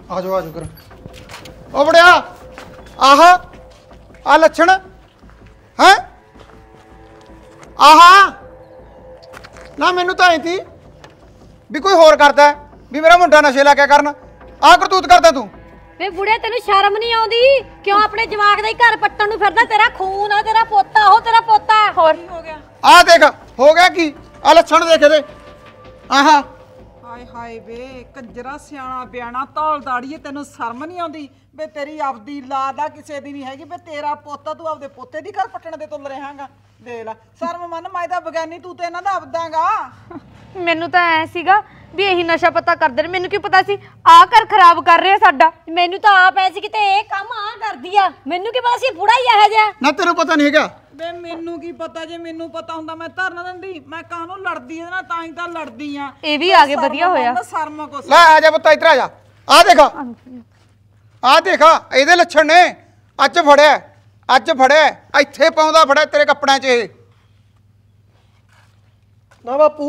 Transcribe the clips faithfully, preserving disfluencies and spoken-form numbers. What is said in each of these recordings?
आ जाओ आ जाओ कर ओ बड़िया आह आ लक्षण है आह ना मैनू तो आई थी भी कोई होर करता है भी मेरा मुंडा नशे ला के करन आ करतूत करदा तू वे बुढ़े तेनू शर्म नहीं आउंदी क्यों अपने जवाक दे घर पट्टन नू फिरदा तेरा खून आ तेरा पोता हो तेरा पोता होर हो गया आ देख हो गया की आ लक्षण देख दे आहा हाय हाय वे कंजरा सियाणा बियाणा धौल दाड़ीए तेनू शर्म नहीं आउंदी वे तेरी आपदी लाद आ किसे दी नहीं हैगी वे तेरा पोता तू आपदे पोते दी घर पट्टण दे तुल रहांगा देख ला शर्म मन मैं तां बगानी तू ते इन्हां दा आपदांगा ਮੈਨੂੰ ਤਾਂ ਐ ਸੀਗਾ ਵੀ ਇਹੀ ਨਸ਼ਾ ਪਤਾ ਕਰਦੇ ਨੇ ਮੈਨੂੰ ਕੀ ਪਤਾ ਸੀ ਆ ਘਰ ਖਰਾਬ ਕਰ ਰਿਹਾ ਸਾਡਾ ਮੈਨੂੰ ਤਾਂ ਆਪ ਐ ਸੀ ਕਿਤੇ ਇਹ ਕੰਮ ਆ ਕਰਦੀ ਆ ਮੈਨੂੰ ਕੀ ਪਤਾ ਸੀ ਬੁੜਾ ਹੀ ਇਹੋ ਜਿਹਾ ਨਾ ਤੈਨੂੰ ਪਤਾ ਨਹੀਂ ਹੈਗਾ ਵੇ ਮੈਨੂੰ ਕੀ ਪਤਾ ਜੇ ਮੈਨੂੰ ਪਤਾ ਹੁੰਦਾ ਮੈਂ ਧਰਨਾ ਦਿੰਦੀ ਮੈਂ ਕਾਹਨੂੰ ਲੜਦੀ ਇਹਦੇ ਨਾਲ ਤਾਂ ਹੀ ਤਾਂ ਲੜਦੀ ਆ ਇਹ ਵੀ ਆ ਗਏ ਵਧੀਆ ਹੋਇਆ ਸ਼ਰਮ ਕੁਛ ਲੈ ਆ ਜਾ ਪੁੱਤ ਇੱਧਰ ਆ ਜਾ ਆ ਦੇਖ ਆ ਦੇਖ ਇਹਦੇ ਲੱਛਣ ਨੇ ਅੱਜ ਫੜਿਆ ਅੱਜ ਫੜਿਆ ਇੱਥੇ ਪਾਉਂਦਾ ਫੜਿਆ ਤੇਰੇ ਕੱਪੜਿਆਂ 'ਚ ਇਹ ਨਾ ਬਾਪੂ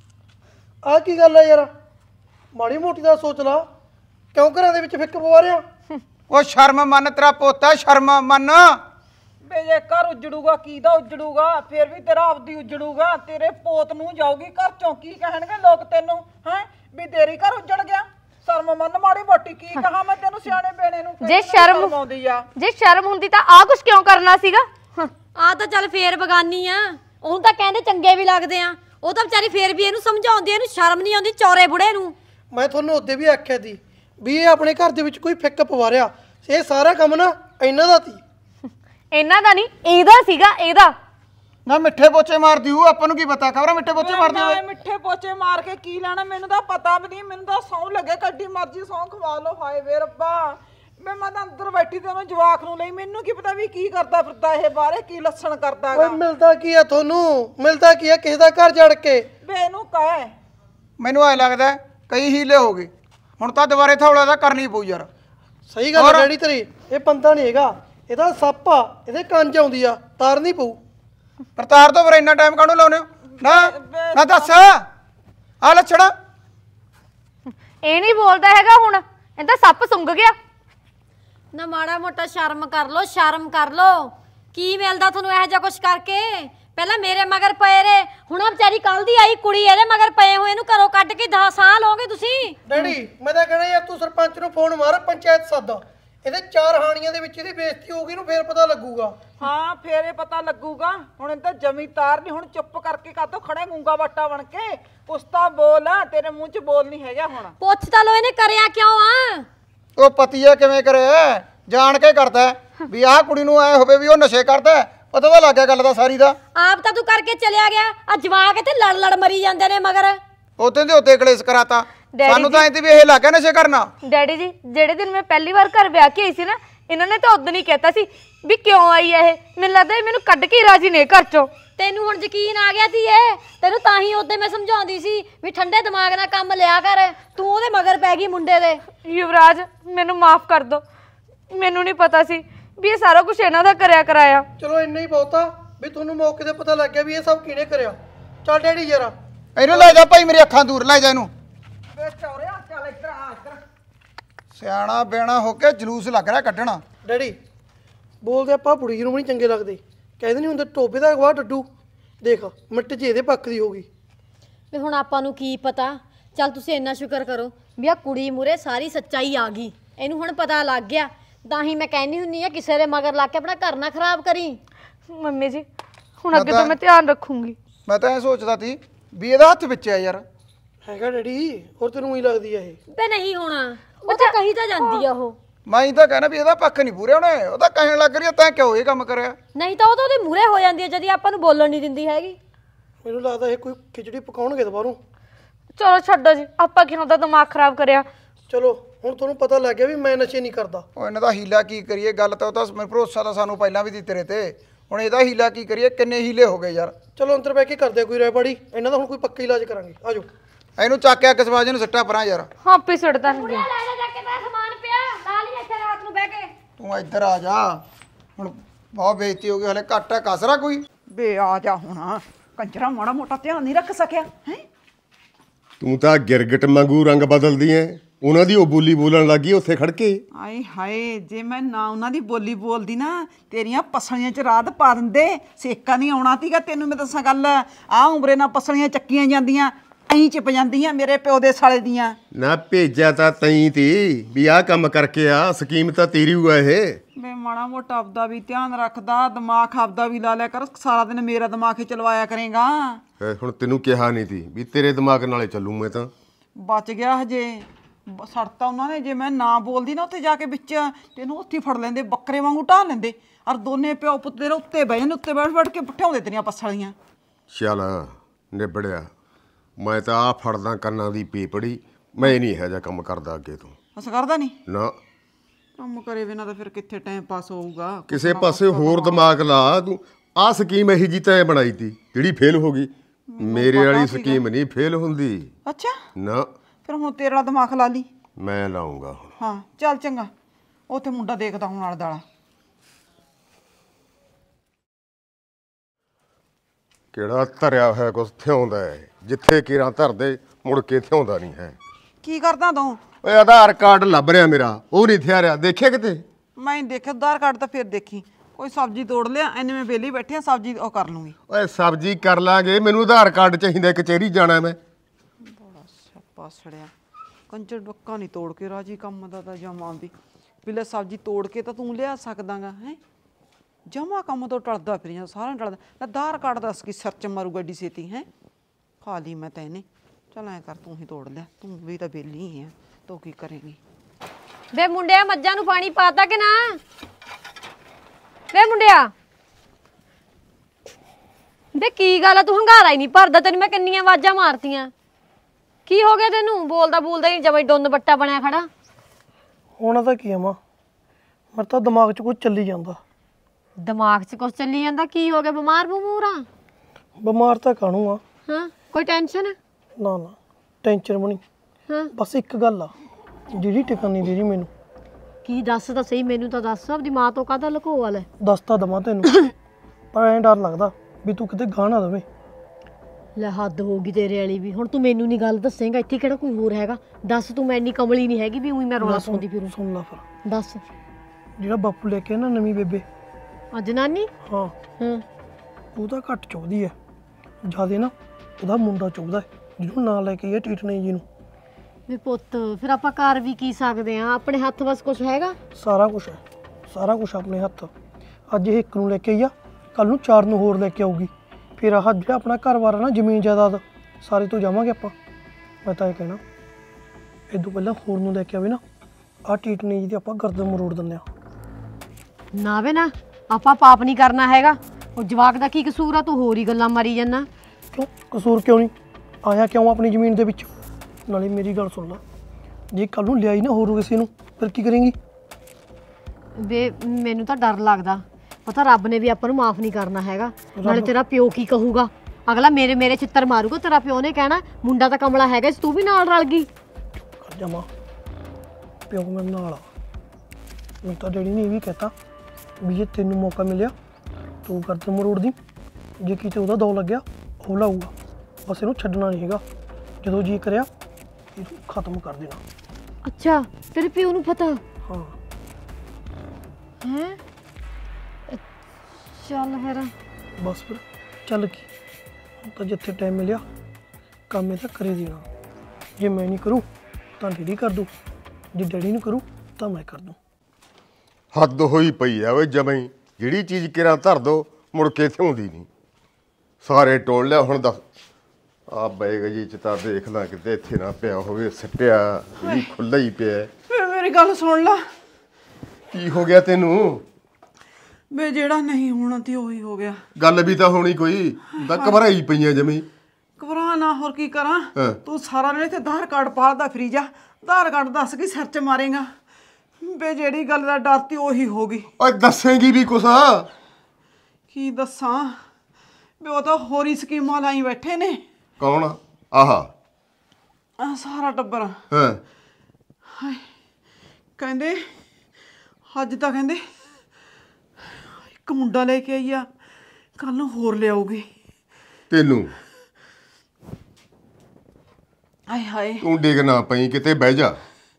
ਆ ਕੀ ਗੱਲ ਹੈ ਯਾਰ ਮਾੜੀ ਮੋਟੀ ਦਾ ਸੋਚ ਲਾ ਕਿਉਂ ਘਰਾਂ ਦੇ ਵਿੱਚ ਫਿੱਕ ਪਵਾ ਰਿਆ ਉਹ ਸ਼ਰਮ ਮੰਨ ਤੇਰਾ ਪੋਤਾ ਸ਼ਰਮ ਮੰਨ ਵੇ ਜੇ ਘਰ ਉਜੜੂਗਾ ਕੀ ਦਾ ਉਜੜੂਗਾ ਫਿਰ ਵੀ ਤੇਰਾ ਆਪਦੀ ਉਜੜੂਗਾ ਤੇਰੇ ਪੋਤ ਨੂੰ ਜਾਊਗੀ ਘਰ ਚੋਂ ਕੀ ਕਹਿਣਗੇ ਲੋਕ ਤੈਨੂੰ ਹੈ ਵੀ ਤੇਰੀ ਘਰ ਉਜੜ ਗਿਆ ਸ਼ਰਮ ਮੰਨ ਮਾੜੀ ਮੋਟੀ ਕੀ ਕਹਾ ਮੈਂ ਤੈਨੂੰ ਸਿਆਣੇ ਬੇਣੇ ਨੂੰ ਜੇ ਸ਼ਰਮ ਆਉਂਦੀ ਆ ਜੇ ਸ਼ਰਮ ਹੁੰਦੀ ਤਾਂ ਆ ਕੁਛ ਕਿਉਂ ਕਰਨਾ ਸੀਗਾ ਆ ਤਾਂ ਚੱਲ ਫੇਰ ਬਗਾਨੀ ਆ ਉਹਨੂੰ ਤਾਂ ਕਹਿੰਦੇ ਚੰਗੇ ਵੀ ਲੱਗਦੇ ਆ ਉਹ ਤਾਂ ਵਿਚਾਰੀ ਫੇਰ ਵੀ ਇਹਨੂੰ ਸਮਝਾਉਂਦੀ ਇਹਨੂੰ ਸ਼ਰਮ ਨਹੀਂ ਆਉਂਦੀ ਚੌਰੇ ਬੁੜੇ ਨੂੰ ਮੈਂ ਤੁਹਾਨੂੰ ਉਹਦੇ ਵੀ ਆਖਿਆ ਸੀ ਵੀ ਇਹ ਆਪਣੇ ਘਰ ਦੇ ਵਿੱਚ ਕੋਈ ਫਿੱਕ ਪਵਾ ਰਿਆ ਇਹ ਸਾਰਾ ਕੰਮ ਨਾ ਇਹਨਾਂ ਦਾ ਸੀ ਇਹਨਾਂ ਦਾ ਨਹੀਂ ਇਹਦਾ ਸੀਗਾ ਇਹਦਾ ਨਾ ਮਿੱਠੇ ਪੋਚੇ ਮਾਰਦੀ ਹੂੰ ਆਪਾਂ ਨੂੰ ਕੀ ਪਤਾ ਖਬਰਾਂ ਮਿੱਠੇ ਪੋਚੇ ਮਾਰਦੀ ਹੋਵੇ ਮਿੱਠੇ ਪੋਚੇ ਮਾਰ ਕੇ ਕੀ ਲੈਣਾ ਮੈਨੂੰ ਤਾਂ ਪਤਾ ਵੀ ਨਹੀਂ ਮੈਨੂੰ ਤਾਂ ਸੌਂ ਲੱਗੇ ਕੱਢੀ ਮਰਜੀ ਸੌਂ ਖਵਾ ਲਓ ਹਾਏ ਵੇ ਰੱਬਾ ਮੈਂ ਮੈਂ ਤਾਂ ਅੰਦਰ ਬੈਠੀ ਤੇ ਉਹਨੂੰ ਜਵਾਕ ਨੂੰ ਲਈ ਮੈਨੂੰ ਕੀ ਪਤਾ ਵੀ ਕੀ ਕਰਦਾ ਫਿਰਦਾ ਇਹ ਬਾਹਰੇ ਕੀ ਲੱਛਣ ਕਰਦਾ ਓਏ ਮਿਲਦਾ ਕੀ ਆ ਤੁਹਾਨੂੰ ਮਿਲਦਾ ਕੀ ਆ ਕਿਸੇ ਦਾ ਘਰ ਜੜ ਕੇ ਵੇ ਇਹਨੂੰ ਕਹਿ ਮੈਨੂੰ ਐ ਲੱਗਦਾ ਕਈ ਹੀਲੇ ਹੋ ਗਏ ਹੁਣ ਤਾਂ ਦੁਬਾਰੇ ਥੌਲਾ ਦਾ ਕਰਨੀ ਪਊ ਯਾਰ ਸਹੀ ਗੱਲ ਹੈ ਡੈਡੀ ਤੇਰੀ ਇਹ ਬੰਦਾ ਨਹੀਂ ਹੈਗਾ ਇਹਦਾ ਸੱਪ ਆ ਇਹਦੇ ਕੰਜ ਆਉਂਦੀ ਆ ਤਾਰ ਨਹੀਂ ਪਊ ਪਰ ਤਾਰ ਤੋਂ ਫਿਰ ਇੰਨਾ ਟਾਈਮ ਕਾਹਨੂੰ ਲਾਉਨੇ ਹੋ ਨਾ ਨਾ ਦੱਸ ਆ ਲੱਛਣ ਇਹ ਨਹੀਂ ਬੋਲਦਾ ਹੈਗਾ ਹੁਣ ਇਹਦਾ ਸੱਪ ਸੁੰਘ ਗਿਆ ਨਾ ਮਾੜਾ ਮੋਟਾ ਸ਼ਰਮ ਕਰ ਲੋ ਸ਼ਰਮ ਕਰ ਲੋ ਕੀ ਮਿਲਦਾ ਤੁਹਾਨੂੰ ਇਹੋ ਜਿਹਾ ਕੁਛ ਕਰਕੇ ਪਹਿਲਾਂ ਮੇਰੇ ਮਗਰ ਪਏ ਰੇ ਹੁਣ ਆ ਵਿਚਾਰੀ ਕੱਲ ਦੀ ਆਈ ਕੁੜੀ ਇਹਦੇ ਮਗਰ ਪਏ ਹੋਏ ਇਹਨੂੰ ਘਰੋਂ ਕੱਢ ਕੇ ਦਸ ਸਾਲ ਹੋ ਗਏ ਤੁਸੀਂ ਡੈਡੀ ਮੈਂ ਤਾਂ ਕਹਿਣਾ ਯਾਰ ਤੂੰ ਸਰਪੰਚ ਨੂੰ ਫੋਨ ਮਾਰ ਪੰਚਾਇਤ ਸੱਦ ਇਹਦੇ ਚਾਰ ਹਾਣੀਆਂ ਦੇ ਵਿੱਚ ਇਹਦੀ ਬੇਇੱਜ਼ਤੀ ਹੋਊਗੀ ਨੂੰ ਫੇਰ ਪਤਾ ਲੱਗੂਗਾ ਹਾਂ ਫੇਰ ਇਹ ਪਤਾ ਲੱਗੂਗਾ ਹੁਣ ਇਹ ਤਾਂ ਜ਼ਮੀਂਦਾਰ ਨਹੀਂ ਹੁਣ ਚੁੱਪ ਕਰਕੇ ਕਾਤੋਂ ਖੜੇ ਗੂੰਗਾ ਵਾਟਾ ਬਣ ਕੇ ਕੁਛ ਤਾਂ ਬੋਲ ਤੇਰੇ ਮੂੰਹ 'ਚ ਬੋਲ ਨਹੀਂ ਹੈਗਾ ਹੁਣ ਪੁੱਛ ਤਾਂ ਲੋ ਇਹਨੇ ਕਰਿਆ ਕਿਉਂ ਆ ਉਹ ਪਤੀਆ ਕਿਵੇਂ ਕਰੇ ਜਾਣ ਕੇ ਕਰਦਾ ਵੀ ਆਹ ਕੁੜੀ ਨੂੰ ਐ ਹੋਵੇ ਵੀ ਉਹ ਨਸ਼ੇ ਕਰਦਾ ਪਤਾ ਤਾਂ ਲੱਗ ਗਿਆ ਗੱਲ ਦਾ ਸਾਰੀ ਦਾ ਆਪ ਤਾਂ ਤੂੰ ਕਰਕੇ ਚਲਿਆ ਗਿਆ ਆ ਜਵਾਕ ਇੱਥੇ ਲੜ ਲੜ ਮਰੀ ਜਾਂਦੇ ਨੇ ਮਗਰ ਉੱਥੇ ਦੇ ਉੱਤੇ ਕਲੇਸ਼ ਕਰਾਤਾ ਸਾਨੂੰ ਤਾਂ ਐਂ ਤੇ ਵੀ ਇਹ ਲੱਗ ਗਿਆ ਨਸ਼ੇ ਕਰਨਾ ਡੈਡੀ ਜੀ ਜਿਹੜੇ ਦਿਨ ਮੈਂ ਪਹਿਲੀ ਵਾਰ ਘਰ ਵਿਆਹ ਕੇ ਆਈ ਸੀ ਨਾ ਇਹਨਾਂ ਨੇ ਤਾਂ ਉਦੋਂ ਹੀ ਕਹਿਤਾ ਸੀ ਵੀ ਕਿਉਂ ਆਈ ਇਹ ਮੈਨੂੰ ਲੱਗਦਾ ਮੈਨੂੰ ਕੱਢ ਕੇ ਰਾਜੀ ਨੇ ਘਰ ਚੋਂ ਤੈਨੂੰ ਹੁਣ ਯਕੀਨ ਆ ਗਿਆ ਸੀ ਇਹ ਤੈਨੂੰ ਤਾਂ ਹੀ ਉਹਦੇ ਮੈਂ ਸਮਝਾਉਂਦੀ ਸੀ ਵੀ ਠੰਡੇ ਦਿਮਾਗ ਨਾਲ ਕੰਮ ਲਿਆ ਕਰ ਤੂੰ ਉਹਦੇ ਮਗਰ ਪੈ ਗਈ ਮੁੰਡੇ ਦੇ ਯੁਵਰਾਜ ਮੈਨੂੰ ਮਾਫ ਕਰ ਦੋ ਮੈਨੂੰ ਨਹੀਂ ਪਤਾ ਸੀ ਵੀ ਇਹ ਸਾਰਾ ਕੁਝ ਇਹਨਾਂ ਦਾ ਕਰਿਆ ਕਰਾਇਆ ਚਲੋ ਇੰਨਾ ਹੀ ਬਹੁਤਾ ਵੀ ਤੁਹਾਨੂੰ ਮੌਕੇ ਤੇ ਪਤਾ ਲੱਗ ਗਿਆ ਵੀ ਇਹ ਸਭ ਕਿਹਨੇ ਕਰਿਆ ਚੱਲ ਡੈਡੀ ਜਰਾ ਇਹਨੂੰ ਲੈ ਜਾ ਭਾਈ ਮੇਰੀ ਅੱਖਾਂ ਦੂਰ ਲੈ ਜਾ ਇਹਨੂੰ ਵੇ ਚੌਰਿਆ ਚੱਲ ਇੱਧਰ ਆ ਇੱਧਰ ਸਿਆਣਾ ਬਿਆਣਾ ਹੋ ਕੇ ਜਲੂਸ ਲੱਗ ਰਿਹਾ ਕੱਢਣਾ ਡੈਡੀ ਬੋਲਦੇ ਆਪਾਂ ਬੁੜੀ ਨੂੰ ਵੀ ਨਹੀਂ ਚੰਗੇ ਲੱਗਦੇ ਕਹਿੰਦੇ ਨਹੀਂ ਹੁੰਦੇ ਟੋਬੇ ਦਾ ਅਗਵਾ ਡੱਡੂ ਦੇਖ ਮਿੱਟ 'ਚ ਇਹਦੇ ਪੱਕ ਦੀ ਹੋਊਗੀ ਵੀ ਹੁਣ ਆਪਾਂ ਨੂੰ ਕੀ ਪਤਾ ਚੱਲ ਤੁਸੀਂ ਇੰਨਾ ਸ਼ੁਕਰ ਕਰੋ ਵੀ ਆ ਕੁੜੀ ਮੂਰੇ ਸਾਰੀ ਸੱਚਾਈ ਆ ਗਈ ਇਹਨੂੰ ਹੁਣ ਪਤਾ ਲੱਗ ਗਿਆ ਤਾਂ ਹੀ ਮੈਂ ਕਹਿੰਦੀ ਹੁੰਨੀ ਆ ਕਿਸੇ ਦੇ ਮਗਰ ਲੱਗ ਕੇ ਆਪਣਾ ਘਰ ਨਾ ਖਰਾਬ ਕਰੀ ਮੰਮੀ ਜੀ ਹੁਣ ਅੱਗੇ ਤੋਂ ਮੈਂ ਧਿਆਨ ਰੱਖੂੰਗੀ ਮੈਂ ਤਾਂ ਐ ਸੋਚਦਾ ਸੀ ਵੀ ਇਹਦਾ ਹੱਥ ਵਿੱਚ ਆ ਯਾਰ ਹੈਗਾ ਡੈਡੀ ਹੋਰ ਤੈਨੂੰ ਹੀ ਲੱਗਦੀ ਆ ਇਹ ਬੇ ਨਹੀਂ ਹੋਣਾ ਉਹ ਤਾਂ ਕਹੀ ਤਾਂ ਜਾਂਦੀ ਆ ਉਹ ਮੈਂ ਤਾਂ ਕਹਿਣਾ ਵੀ ਇਹਦਾ ਪੱਖ ਨਹੀਂ ਪੂਰੇ ਹੋਣੇ ਉਹ ਤਾਂ ਕਹਿਣ ਲੱਗ ਰਹੀ ਤੈਂ ਕਿਉਂ ਇਹ ਕੰਮ ਕਰਿਆ ਨਹੀਂ ਤਾਂ ਉਹ ਤਾਂ ਉਹਦੇ ਮੂਰੇ ਹੋ ਜਾਂਦੀ ਹੈ ਜਦੀ ਆਪਾਂ ਨੂੰ ਬੋਲਣ ਨਹੀਂ ਦਿੰਦੀ ਹੈਗੀ ਮੈਨੂੰ ਲੱਗਦਾ ਇਹ ਕੋਈ ਖਿਚੜੀ ਪਕਾਉਣਗੇ ਦੁਬਾਰੋਂ ਚਲੋ ਛੱਡੋ ਜੀ ਆਪਾਂ ਕਿਉਂ ਦਾ ਦਿਮਾਗ ਖਰਾਬ ਕਰਿਆ ਚਲੋ ਹੁਣ ਤੁਹਾਨੂੰ ਪਤਾ ਲੱਗ ਗਿਆ ਵੀ ਮੈਂ ਨਸ਼ੇ ਨਹੀਂ ਕਰਦਾ ਉਹ ਇਹਨਾਂ ਦਾ ਹੀਲਾ ਕੀ ਕਰੀਏ ਗੱਲ ਤਾਂ ਉਹ ਤਾਂ ਮੈਨੂੰ ਭਰੋਸਾ ਤਾਂ ਸਾਨੂੰ ਪਹਿਲਾਂ ਵੀ ਦੀ ਤੇਰੇ ਤੇ ਹੁਣ ਇਹਦਾ ਹੀਲਾ ਕੀ ਕਰੀਏ ਕਿੰਨੇ ਹੀਲੇ ਹੋ ਗਏ ਯਾਰ ਚਲੋ ਅੰਦਰ ਬੈ ਕੇ ਕਰਦੇ ਕੋਈ ਰੈਪਾੜੀ ਇਹਨਾਂ ਦਾ ਹੁਣ ਕੋਈ ਪੱਕਾ ਇਲਾਜ ਕਰਾਂਗੇ ਆਜੋ ਇਹਨੂੰ ਚੱਕ ਕੇ ਕਿਸ ਬਾਜੇ ਨੂੰ ਸੱਟਾ ਪਰਾਂ ਯਾਰ ਹਾਂ ਪੀ ਸੁੱਟਦਾ ਨਹੀਂ ਲੈ ਲੈ ਜਾ ਕੇ ਤਾਂ ਸਮਾਨ ਪਿਆ ਲਾ ਲਈ ਇੱਥੇ ਰਾਤ ਨੂੰ ਬਹਿ ਕੇ ਤੂੰ ਇੱਧਰ ਆ ਜਾ ਹੁਣ ਬਹੁਤ ਬੇਇੱਜ਼ਤੀ ਹੋ ਗਈ ਹਲੇ ਘੱਟ ਹੈ ਕਸਰਾ ਕੋਈ ਬੇ ਆ ਜਾ ਹੁਣ ਕੰਜਰਾ ਮਾੜਾ ਮੋਟਾ ਧਿਆਨ ਨਹੀਂ ਰੱਖ ਸਕਿਆ ਹੈ ਤੂੰ ਤਾਂ ਗਿਰਗਟ ਵਾਂਗੂ ਰੰਗ ਬਦਲਦੀ ਐ ਉਹਨਾਂ ਦੀ ਉਹ ਬੋਲੀ ਬੋਲਣ ਲੱਗੀ ਉੱਥੇ ਖੜ ਕੇ। ਆਏ ਹਾਏ, ਜੇ ਮੈਂ ਨਾ ਉਹਨਾਂ ਦੀ ਬੋਲੀ ਬੋਲਦੀ ਨਾ ਤੇਰੀਆਂ ਪਸਲੀਆਂ 'ਚ ਰਾਤ ਪਾ ਦਿੰਦੇ। ਸੇਕਾ ਨਹੀਂ ਆਉਣਾ ਤੀਗਾ ਤੈਨੂੰ। ਮੈਂ ਦੱਸਾਂ ਗੱਲ, ਆਹ ਉਮਰੇ ਨਾਲ ਪਸਲੀਆਂ ਚੱਕੀਆਂ ਜਾਂਦੀਆਂ, ਐਂ ਚਿਪ ਜਾਂਦੀਆਂ ਮੇਰੇ ਪਿਓ ਦੇ ਸਾਲੇ ਦੀਆਂ। ਨਾ ਭੇਜਿਆ ਤਾਂ ਤਈ ਤੀ ਵੀ ਆਹ ਕੰਮ ਕਰਕੇ ਆ, ਸਕੀਮ ਤਾਂ ਤੇਰੀ ਹੋਆ ਇਹ। ਮੈਂ ਮਾੜਾ ਮੋਟਾ ਆਪਦਾ ਵੀ ਧਿਆਨ ਰੱਖਦਾ, ਦਿਮਾਗ ਆਪਦਾ ਵੀ ਲਾ ਲਿਆ ਕਰ। ਸਾਰਾ ਦਿਨ ਮੇਰਾ ਦਿਮਾਗ ਹੀ ਚਲਵਾਇਆ ਕਰੇਗਾ। ਹੁਣ ਤੈਨੂੰ ਕਿਹਾ ਨਹੀਂ ਤੀ ਵੀ ਤੇਰੇ ਦਿਮਾਗ ਨਾਲੇ ਚੱਲੂ ਮੈਂ ਤਾਂ। ਬਚ ਗਿਆ ਹਜੇ, ਸੜਤਾ ਉਹਨਾਂ ਨੇ। ਜੇ ਮੈਂ ਨਾ ਬੋਲਦੀ ਨਾ ਉੱਥੇ ਜਾ ਕੇ ਵਿੱਚ, ਤੈਨੂੰ ਉੱਥੇ ਫੜ ਲੈਂਦੇ, ਬੱਕਰੇ ਵਾਂਗੂ ਢਾਹ ਲੈਂਦੇ, ਔਰ ਦੋਨੇ ਪਿਓ ਪੁੱਤ ਤੇਰੇ ਉੱਤੇ ਬਹਿ ਜਾਂਦੇ, ਉੱਤੇ ਬੈਠ ਬੈਠ ਕੇ ਪੱਠਿਆਉਂਦੇ ਤੇਰੀਆਂ ਪਸਲੀਆਂ। ਚੱਲ ਨਿਬੜਿਆ। ਮੈਂ ਤਾਂ ਆ ਫੜਦਾ ਕੰਨਾਂ ਦੀ ਪੀਪੜੀ। ਮੈਂ ਨਹੀਂ ਇਹੋ ਜਿਹਾ ਕੰਮ ਕਰਦਾ ਅੱਗੇ ਤੋਂ। ਅਸ ਕਰਦਾ ਨਹੀਂ ਨਾ ਕੰਮ ਕਰੇ ਬਿਨਾਂ ਤਾਂ ਫਿਰ ਕਿੱਥੇ ਟਾਈਮ ਪਾਸ ਹੋਊਗਾ। ਕਿਸੇ ਪਾਸੇ ਹੋਰ ਦਿਮਾਗ ਲਾ ਤੂੰ। ਆਹ ਸਕੀਮ ਇਹੀ ਜੀ ਤੈਂ ਬਣਾਈ ਤੀ ਜਿਹੜੀ ਫੇਲ ਹੋ ਗਈ। ਮੇਰੇ ਵਾਲੀ ਸਕੀਮ ਨਹੀਂ ਫੇਲ ਹੁੰਦੀ। ਅੱਛਾ, ਨਾ ਫਿਰ ਹੁਣ ਤੇਰੇ ਵਾਲਾ ਦਿਮਾਗ ਲਾ ਲਈ। ਮੈਂ ਲਾਉਂਗਾ ਹੁਣ। ਹਾਂ ਚੱਲ ਚੰਗਾ, ਉੱਥੇ ਮੁੰਡਾ ਦੇਖਦਾ ਹੁਣ ਆਲੇ ਦਾਲਾ। ਕਿਹੜਾ ਧਰਿਆ ਹੋਇਆ ਕੁਛ ਥਿਆਉਂਦਾ ਹੈ, ਜਿੱਥੇ ਕੀਰਾਂ ਧਰਦੇ ਮੁੜ ਕੇ ਥਿਆਉਂਦਾ ਨਹੀਂ ਹੈ। ਕੀ ਕਰਦਾ ਤੂੰ? ਓਏ ਆਧਾਰ ਕਾਰਡ ਲੱਭ ਰਿਹਾ ਮੇਰਾ, ਉਹ ਨਹੀਂ ਥਿਆ ਰਿਹਾ। ਦੇਖਿਆ ਕਿਤੇ? ਮੈਂ ਨੀ ਦੇਖਿਆ ਆਧਾਰ ਕਾਰਡ ਤਾਂ। ਫਿਰ ਦੇਖੀ ਕੋਈ ਸਬਜ਼ੀ ਤੋੜ ਲਿਆ, ਐਨੇ ਮੈਂ ਵਿਹਲੀ ਬੈਠੀ ਆ, ਸਬਜ਼ੀ ਉਹ ਕਰ ਲੂੰਗੀ। ਓਏ ਸਬਜ਼ੀ ਕਰ ਲਾਂਗੇ, ਮੈਨੂੰ ਆਧਾਰ ਕਾਰਡ ਚਾਹੀਦਾ, ਕਚਹਿਰੀ ਜਾਣਾ ਮੈਂ। ਬੜਾ ਸਿਆਪਾ ਸੜਿਆ, ਕੰਜਰ ਡੱਕਾ ਨਹੀਂ ਤੋੜ ਕੇ ਰਾਜੀ। ਕੰਮ ਦਾ ਤਾਂ ਜਮਾਂ ਵੀ ਪਿਲੇ ਸਬਜ਼ੀ ਤੋੜ ਕੇ ਤਾਂ ਤੂੰ ਲਿਆ ਸਕਦਾਗਾ ਹੈ। ਜਮਾ ਕੰਮ ਤੋਂ ਟਲਦਾ ਫਿਰੀਆਂ, ਸਾਰਿਆਂ ਟਲਦਾ। ਆਧਾਰ ਕਾਰਡ ਦੱਸ ਕੀ ਸਰਚ ਮਾਰੂਗਾ ਏਡੀ ਛੇਤੀ ਹੈ। ਖਾ ਲਈ ਮੈਂ ਤੈਨੇ। ਚੱਲ ਐਂ ਕਰ, ਤੂੰ ਹੀ ਤੋੜ ਲਿਆ, ਤੂੰ ਵੀ ਤਾਂ ਵਿਹਲੀ ਹੀ ਆ, ਤੂੰ ਕੀ ਕਰੇਂਗੀ। ਵੇ ਮੁੰਡਿਆ, ਮੱਝਾਂ ਨੂੰ ਪਾਣੀ ਪਾਤਾ ਕਿ ਨਾ? ਵੇ ਮੁੰਡਿਆ, ਵੇ ਕੀ ਗੱਲ ਆ, ਤੂੰ ਹੰਗਾਰਾ ਹੀ ਨਹੀਂ ਭਰਦਾ। ਤੈਨੂੰ ਮੈਂ ਕਿੰਨੀਆਂ ਆਵਾਜ਼ਾਂ ਮਾਰਤੀਆਂ, ਕੀ ਹੋ ਗਿਆ ਤੈਨੂੰ? ਬੋਲਦਾ ਬੋਲਦਾ ਹੀ ਜਮਾਂ ਡੁੰਨ ਬੱਟਾ ਬਣਿਆ ਖੜਾ। ਹੋਣਾ ਤਾਂ ਕੀ ਆ ਮਾਂ, ਮੇਰੇ ਤਾਂ ਦਿਮਾਗ 'ਚ ਕੁਝ ਚੱਲੀ ਜਾਂਦਾ। ਦਿਮਾਗ 'ਚ ਕੁਛ ਚੱਲੀ ਜਾਂਦਾ? ਕੀ ਹੋ ਗਿਆ? ਬਿਮਾਰ ਬਮੂਰ ਆ? ਬਿਮਾਰ ਤਾਂ ਕਾਹਨੂੰ ਆ। ਹਾਂ, ਕੋਈ ਟੈਨਸ਼ਨ? ਨਾ ਨਾ ਟੈਨਸ਼ਨ ਬਣੀ। ਹਾਂ, ਬਸ ਇੱਕ ਗੱਲ ਆ ਜਿਹੜੀ ਟਿਕਣ ਨਹੀਂ ਦੇ ਰਹੀ ਮੈਨੂੰ। ਕੀ? ਦੱਸ ਤਾਂ ਸਹੀ, ਮੈਨੂੰ ਤਾਂ ਦੱਸ। ਆਪਦੀ ਮਾਂ ਤੋਂ ਕਾਹਦਾ ਲੁਕੋਆ ਲੈ? ਦੱਸ ਤਾਂ ਦੇਵਾਂ ਤੈਨੂੰ, ਪਰ ਐਂ ਡਰ ਲੱਗਦਾ ਵੀ ਤੂੰ ਕਿਤੇ ਗਾਹ ਨਾ ਦੇਵੇਂ। ਲੈ ਹੱਦ ਹੋ ਗਈ ਤੇਰੇ ਵਾਲੀ ਵੀ। ਹੁਣ ਤੂੰ ਮੈਨੂੰ ਨਹੀਂ ਗੱਲ ਦੱਸੇਂਗਾ, ਇੱਥੇ ਕਿਹੜਾ ਕੋਈ ਹੋਰ ਹੈਗਾ? ਦੱਸ, ਤੂੰ ਮੈਂ ਇੰਨੀ ਕਮਲੀ ਨਹੀਂ ਹੈਗੀ ਵੀ ਉਹੀ ਮੈਂ ਰੌਲਾ ਸੁਣਦੀ ਫਿਰੂ। ਸੁਣ ਲਾ ਫਿਰ। ਦੱਸ। ਜਿਹੜਾ ਬਾਪੂ ਲੈ ਕੇ ਨਾ ਨਵੀਂ ਬੇਬੇ, ਆ ਜਨਾਨੀ? ਹਾਂ ਹਾਂ, ਉਹ ਤਾਂ ਘੱਟ ਚੁੱਭਦੀ ਹੈ, ਜਿਆਦੇ ਨਾ ਉਹਦਾ ਮੁੰਡਾ ਚੁੱਭਦਾ ਜਿਹਨੂੰ ਨਾਲ ਲੈ ਕੇ ਇਹ ਟੀਟਨੇ ਜੀ ਨੂੰ। ਵੀ ਪੁੱਤ ਫਿਰ ਆਪਾਂ ਕਰ ਵੀ ਕੀ ਸਕਦੇ ਆ? ਆਪਣੇ ਹੱਥ ਬਸ ਕੁਝ ਹੈਗਾ? ਸਾਰਾ ਕੁਝ ਹੈ, ਸਾਰਾ ਕੁਝ ਆਪਣੇ ਹੱਥ। ਅੱਜ ਇਹ ਇੱਕ ਨੂੰ ਲੈ ਕੇ ਆਈ ਆ, ਕੱਲ ਨੂੰ ਚਾਰ ਨੂੰ ਹੋਰ ਲੈ ਕੇ ਆਊਗੀ। ਫਿਰ ਆਹ ਜਿਹੜਾ ਆਪਣਾ ਘਰ-ਬਾਰ ਆ ਨਾ, ਜ਼ਮੀਨ ਜਾਇਦਾਦ ਸਾਰੇ ਤੋਂ ਜਾਵਾਂਗੇ ਆਪਾਂ। ਮੈਂ ਤਾਂ ਇਹ ਕਹਿਣਾ ਇਹ ਤੋਂ ਪਹਿਲਾਂ ਹੋਰ ਨੂੰ ਲੈ ਕੇ ਆਵੇ ਨਾ, ਆਹ ਟੀਟਨੇ ਜੀ ਦੀ ਆਪਾਂ ਗਰਦਨ ਮਰੋੜ ਦਿੰਦੇ ਆ। ਨਾ ਵੇ ਨਾ, ਆਪਾਂ ਪਾਪ ਨਹੀਂ ਕਰਨਾ ਹੈਗਾ। ਉਹ ਜਵਾਕ ਦਾ ਕੀ ਕਸੂਰ ਆ? ਤੂੰ ਹੋਰ ਹੀ ਗੱਲਾਂ ਮਾਰੀ ਜਾਂਦਾ। ਕਿਉਂ ਕਸੂਰ ਕਿਉਂ ਨਹੀਂ? ਆਇਆ ਕਿਉਂ ਆਪਣੀ ਜ਼ਮੀਨ ਦੇ ਵਿੱਚ? ਨਾਲੇ ਮੇਰੀ ਗੱਲ ਸੁਣ ਲਾ, ਜੇ ਕੱਲ ਨੂੰ ਲਿਆਈ ਨਾ ਹੋਰ ਕਿਸੇ ਨੂੰ, ਫਿਰ ਕੀ ਕਰੇਂਗੀ? ਵੇ ਮੈਨੂੰ ਤਾਂ ਡਰ ਲੱਗਦਾ। ਪਤਾ ਰੱਬ ਨੇ ਵੀ ਆਪਾਂ ਨੂੰ ਮਾਫ ਨਹੀਂ ਕਰਨਾ ਹੈਗਾ। ਨਾਲੇ ਤੇਰਾ ਪਿਓ ਕੀ ਕਹੂਗਾ? ਅਗਲਾ ਮੇਰੇ ਮੇਰੇ ਚਿੱਤਰ ਮਾਰੂਗਾ। ਤੇਰਾ ਪਿਓ ਨੇ ਕਹਿਣਾ ਮੁੰਡਾ ਤਾਂ ਕਮਲਾ ਹੈਗਾ, ਤੂੰ ਵੀ ਨਾਲ ਰਲ ਗਈ। ਕਰ ਜਾਵਾਂ, ਪਿਓ ਮੇਰੇ ਨਾਲ ਆ। ਮੈਨੂੰ ਤਾਂ ਡੈਡੀ ਨੇ ਇਹ ਵੀ ਕਹਿਤਾ ਵੀ ਜੇ ਤੈਨੂੰ ਮੌਕਾ ਮਿਲਿਆ ਤੂੰ ਗਰਦਨ ਮਰੋੜ ਦੀ, ਜੇ ਕਿਤੇ ਉਹਦਾ ਦੌ ਲੱਗਿਆ ਉਹ ਲਾਊਗਾ। ਬਸ ਇਹਨੂੰ ਛੱਡਣਾ ਨਹੀਂ ਹੈਗਾ, ਜਦੋਂ ਜੀ ਕਰਿਆ ਇਹਨੂੰ ਖਤਮ ਕਰ ਦੇਣਾ। ਅੱਛਾ, ਤੇਰੇ ਪਿਓ ਨੂੰ ਪਤਾ? ਹਾਂ। ਹੈ ਚੱਲ ਫਿਰ। ਬਸ ਫਿਰ ਚੱਲ ਕੀ, ਹੁਣ ਤਾਂ ਜਿੱਥੇ ਟਾਈਮ ਮਿਲਿਆ ਕੰਮ ਇਹ ਤਾਂ ਕਰੇ ਦੇਣਾ। ਜੇ ਮੈਂ ਨਹੀਂ ਕਰੂੰ ਤਾਂ ਡੈਡੀ ਕਰ ਦੂ, ਜੇ ਡੈਡੀ ਨੂੰ ਕਰੂ ਤਾਂ ਮੈਂ ਕਰ ਦੂੰ। ਹੱਦ ਹੋਈ ਪਈ ਆ ਓਏ ਜਮਈ। ਜਿਹੜੀ ਚੀਜ਼ ਕਿਰਾਂ ਧਰ ਦੋ ਮੁੜ ਕੇ ਥਿਆਉਂਦੀ ਨਹੀਂ। ਸਾਰੇ ਟੋਲ ਲਿਆ। ਹੁਣ ਦੱਸ ਆ ਬੈਗ ਜੀ ਚ ਤਾਂ ਦੇਖ ਲਾ ਕਿਤੇ ਇੱਥੇ ਨਾ ਪਿਆ ਹੋਵੇ। ਸੱਟਿਆ ਵੀ ਖੁੱਲ੍ਹਾ ਹੀ ਪਿਆ। ਵੇ ਮੇਰੀ ਗੱਲ ਸੁਣ ਲਾ। ਕੀ ਹੋ ਗਿਆ ਤੈਨੂੰ? ਵੇ ਜਿਹੜਾ ਨਹੀਂ ਹੋਣਾ ਤੇ ਉਹੀ ਹੋ ਗਿਆ। ਗੱਲ ਵੀ ਤਾਂ ਹੋਣੀ ਕੋਈ। ਤਾਂ ਘਬਰਾਈ ਪਈਆਂ ਜਮੀ। ਘਬਰਾ ਨਾ, ਹੋਰ ਕੀ ਕਰਾਂ? ਹਾਂ। ਤੂੰ ਸਾਰਾ ਦਿਨ ਇੱਥੇ ਆਧਾਰ ਕਾਰਡ ਪਾਲਦਾ ਫਰੀ ਜਾ। ਆਧਾਰ ਕਾਰਡ ਦੱਸ ਕੀ ਸਰਚ ਮਾਰੇਗਾ? ਵੇ ਜਿਹੜੀ ਗੱਲ ਦਾ ਡਰ ਤੀ ਉਹੀ ਹੋ ਗਈ। ਓਏ ਦੱਸੇਂਗੀ ਵੀ ਕੁਛ? ਕੀ ਦੱਸਾਂ? ਵੇ ਉਹ ਤਾਂ ਹੋਰੀ ਸਕੀਮਾਂ ਲਾਈ ਬੈਠੇ ਨੇ। ਕੌਣ? ਆਹਾ ਆ ਸਾਰਾ ਟੱਬਰ। ਹਾਂ। ਹਾਏ, ਕਹਿੰਦੇ ਅੱਜ ਤਾਂ ਕਹਿੰਦੇ ਇੱਕ ਮੁੰਡਾ ਲੈ ਕੇ ਆਈ ਆ, ਕੱਲ ਨੂੰ ਹੋਰ ਲਿਆਊਗੀ। ਤੈਨੂੰ? ਆਏ ਹਾਏ, ਤੂੰ ਡਿੱਗ ਨਾ ਪਈ ਕਿਤੇ, ਬਹਿ ਜਾ।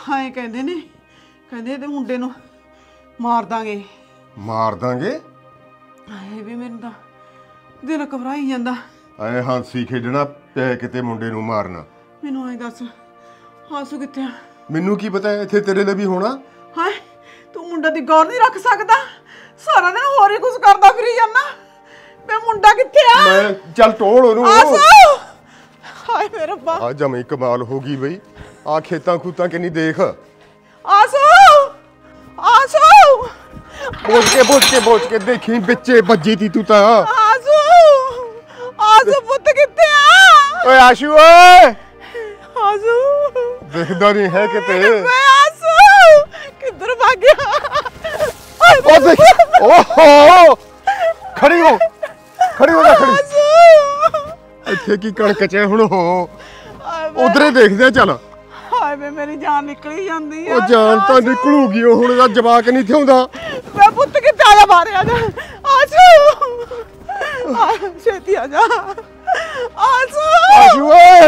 ਹਾਂ ਕਹਿੰਦੇ ਨੇ ਕਹਿੰਦੇ ਤੇ ਮੁੰਡੇ ਨੂੰ ਮਾਰ ਦਾਂਗੇ। ਮਾਰ ਦਾਂਗੇ? ਹਾਏ ਵੀ ਮੈਨੂੰ ਤਾਂ ਦਿਲ ਘਬਰਾਈ ਜਾਂਦਾ। ਐ ਹਾਂਸੀ ਖੇਡਣਾ ਪਿਆ ਕਿਤੇ ਮੁੰਡੇ ਨੂੰ ਮਾਰਨਾ। ਮੈਨੂੰ ਐਂ ਦੱਸ ਆਸੂ ਕਿੱਥੇ ਆ? ਮੈਨੂੰ ਕੀ ਪਤਾ ਇੱਥੇ ਤੇਰੇ ਲਈ ਵੀ ਹੋਣਾ। ਹਾਏ ਤੂੰ ਮੁੰਡਾ ਦੀ ਗੌਰ ਨਹੀਂ ਰੱਖ ਸਕਦਾ? ਸਾਰਾ ਦਿਨ ਹੋਰ ਹੀ ਕੁਝ ਕਰਦਾ ਫਿਰੀ ਜਾਂਦਾ। ਮੈਂ ਮੁੰਡਾ ਕਿੱਥੇ ਆ? ਮੈਂ ਚੱਲ ਟੋਲ ਉਹਨੂੰ। ਆਸੂ ਹਾਏ ਮੇਰੇ ਰੱਬਾ ਆ ਜਮੇ ਕਮਾਲ ਹੋ ਗਈ ਬਈ। ਆ ਖੇਤਾਂ ਖੂਤਾਂ ਕਿੰਨੀ ਦੇਖ। ਆਸੂ ਆਸੂ ਬੋਝ ਕੇ ਬੋਝ ਕੇ ਬੋਝ ਕੇ ਦੇਖੀ ਵਿੱਚੇ ਵੱਜੀ ਤੀ ਤੂੰ ਤਾਂ। ਆਸੂ ਆਸੂ ਪੁੱਤ ਕਿੱਥੇ ਆ? ਓਏ ਆਸ਼ੂ ਓਏ ਆਸੂ ਦਿਖਦਾ ਨਹੀਂ ਹੈ ਕਿਤੇ। ਮੈਂ ਆਸੂ ਕਿੱਧਰ ਭੱਗ ਗਿਆ? ਉਹ ਦੇਖ ਓਹੋ ਖੜੀ ਹੋ ਖੜੀ ਹੋ ਜਾ ਖੜੀ। ਆਸੂ ਇੱਥੇ ਕੀ ਕਣਕ ਚ ਹੁਣ ਹੋ ਉਧਰੇ ਦੇਖਦੇ ਚੱਲ। ਹਾਏ ਵੇ ਮੇਰੀ ਜਾਨ ਨਿਕਲੀ ਜਾਂਦੀ ਆ। ਉਹ ਜਾਨ ਤਾਂ ਨਿਕਲੂਗੀ ਉਹ ਹੁਣ ਦਾ ਜਵਾਕ ਨਹੀਂ ਥਿਉਂਦਾ। ਮੈਂ ਪੁੱਤ ਕਿੱਥੇ ਆ ਜਾ ਬਾਹਰ ਆ ਜਾ। ਆਸੂ ਆ ਛੇਤੀ ਆ ਜਾ ਆਸੂ। ਆਸ਼ੂ ਓਏ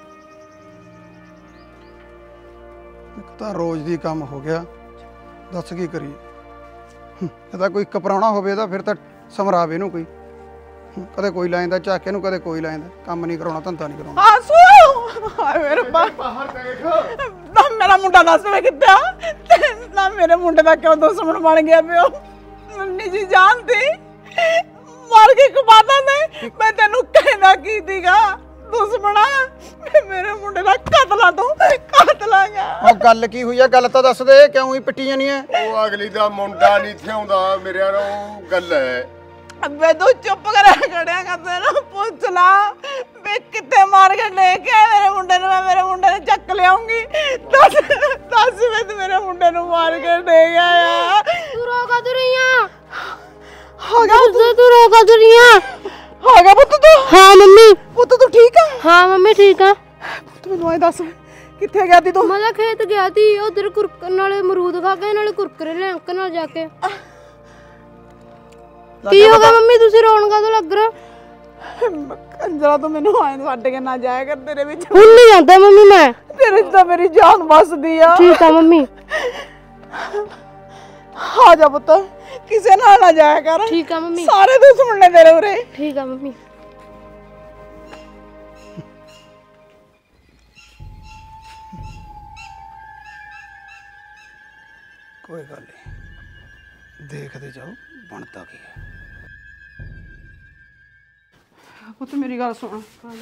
ਇੱਕ ਤਾਂ ਰੋਜ਼ ਦੀ ਕੰਮ ਹੋ ਗਿਆ, ਦੱਸ ਕੀ ਕਰੀਏ। ਹੂੰ, ਇਹ ਤਾਂ ਕੋਈ ਕਪਰਾਉਣਾ ਹੋਵੇ ਤਾਂ ਫਿਰ ਤਾਂ ਸਮਰਾਵੇ ਇਹਨੂੰ ਕੋਈ। ਹੂੰ, ਕਦੇ ਕੋਈ ਲੈ ਜਾਂਦਾ ਚੱਕ ਇਹਨੂੰ, ਕਦੇ ਕੋਈ ਲੈ ਜਾਂਦਾ। ਕੰਮ ਨਹੀਂ ਕਰਾਉਣਾ, ਧੰਦਾ ਨਹੀਂ ਕਰਾਉਣਾ। ਆਸੂ ਹਾਏ ਮੇਰੇ ਰੱਬਾ ਬਾਹਰ ਦੇਖ। ਨਾ ਮੇਰਾ ਮੁੰਡਾ ਦੱਸ ਵੇ ਕਿੱਥੇ ਆ? ਨਾ ਮੇਰੇ ਮੁੰਡੇ ਦਾ ਕਿਉਂ ਦੁਸ਼ਮਣ ਬਣ ਗਿਆ ਪਿਓ? ਮੰਨੀ ਜੀ ਜਾਣਦੀ ਮਾਰ ਕੇ ਕਮਾਦਾ ਨੇ। ਮੈਂ ਤੈਨੂੰ ਕਹਿਣਾ ਕੀ ਦੀਗਾ ਦੁਸ਼ਮਣਾ? ਮੇਰੇ ਮੁੰਡੇ ਦਾ ਕਤਲਾ ਤੂੰ ਕਤਲਾਂਗਾ। ਉਹ ਗੱਲ ਕੀ ਹੋਈ ਆ? ਗੱਲ ਤਾਂ ਦੱਸ ਦੇ, ਕਿਉਂ ਹੀ ਪਿੱਟੀ ਜਾਨੀ ਐ? ਉਹ ਅਗਲੀ ਦਾ ਮੁੰਡਾ ਨਹੀਂ ਥਿਉਂਦਾ ਮੇਰੇ ਨਾਲ ਉਹ ਗੱਲ ਹੈ। ਅੱਬੇ ਤੂੰ ਚੁੱਪ ਕਰਿਆ ਖੜਿਆ ਕਰ ਤੈਨੂੰ ਪੁੱਛ ਲਾ ਵੇ ਕਿੱਥੇ ਮਾਰ ਕੇ ਲੈ ਕੇ ਆਇਆ ਮੇਰੇ ਮੁੰਡੇ ਨੂੰ? ਮੈਂ ਮੇਰੇ ਮੁੰਡੇ ਨੂੰ ਚੱਕ ਲਿਆਉਂਗੀ। ਦੱਸ ਦੱਸ ਵੇ ਤੂੰ ਮੇਰੇ ਮੁੰਡੇ ਨੂੰ ਮਾਰ ਕੇ ਲੈ ਗਿਆ ਆ। ਤੂੰ ਰੋਕਾ ਦੁਰੀਆਂ ਹੋ ਗਿਆ ਪੁੱਤ? ਤੂੰ ਰੋਕਾ ਦੁਰੀਆਂ ਹੋ ਗਿਆ ਪੁੱਤ ਤੂੰ? ਹਾਂ ਮੰਮੀ। ਪੁੱਤ ਤੂੰ ਠੀਕ ਆ? ਹਾਂ ਮੰਮੀ ਠੀਕ ਆ। ਪੁੱਤ ਮੈਨੂੰ ਐ ਦੱਸ ਕਿੱਥੇ ਗਿਆ ਤੀ ਤੂੰ? ਮੈਂ ਤਾਂ ਖੇਤ ਗਿਆ ਤੀ ਉਧਰ ਕੁਰਕ ਨਾਲੇ ਅਮਰੂਦ ਖਾ ਕੇ ਨਾਲੇ ਕੁਰਕਰੇ ਲੈ ਅੰਕ ਨਾਲ ਜਾ ਕੇ। ਕੀ ਹੋ ਗਿਆ ਮੰਮੀ ਤੁਸੀਂ ਰੋਣ ਕਾਹਤੋਂ ਲੱਗ ਰਹੇ? ਕੰਜਰਾ ਤੂੰ ਮੈਨੂੰ ਐਂ ਛੱਡ ਕੇ ਨਾ ਜਾਇਆ ਕਰ। ਤੇਰੇ ਵਿੱਚ ਹੁਣ ਨਹੀਂ ਜਾਂਦਾ ਮੰਮੀ ਮੈਂ। ਤੇਰੇ 'ਚ ਤਾਂ ਮੇਰੀ ਜਾਨ ਵੱਸਦੀ ਆ। ਠੀਕ ਆ ਮੰਮੀ। ਆ ਜਾ ਪੁੱਤ ਕਿਸੇ ਨਾਲ ਨਾ ਜਾਇਆ ਕਰ। ਠੀਕ ਆ ਮੰਮੀ। ਸਾਰੇ ਦੁਸ਼ਮਣ ਨੇ ਤੇਰੇ ਉਰੇ। ਠੀਕ ਆ ਮੰਮੀ। ਕੋਈ ਗੱਲ ਨਹੀਂ, ਦੇਖਦੇ ਜਾਓ ਬਣਦਾ ਕੀ ਹੈ। ਪੁੱਤ ਮੇਰੀ ਗੱਲ ਸੁਣ,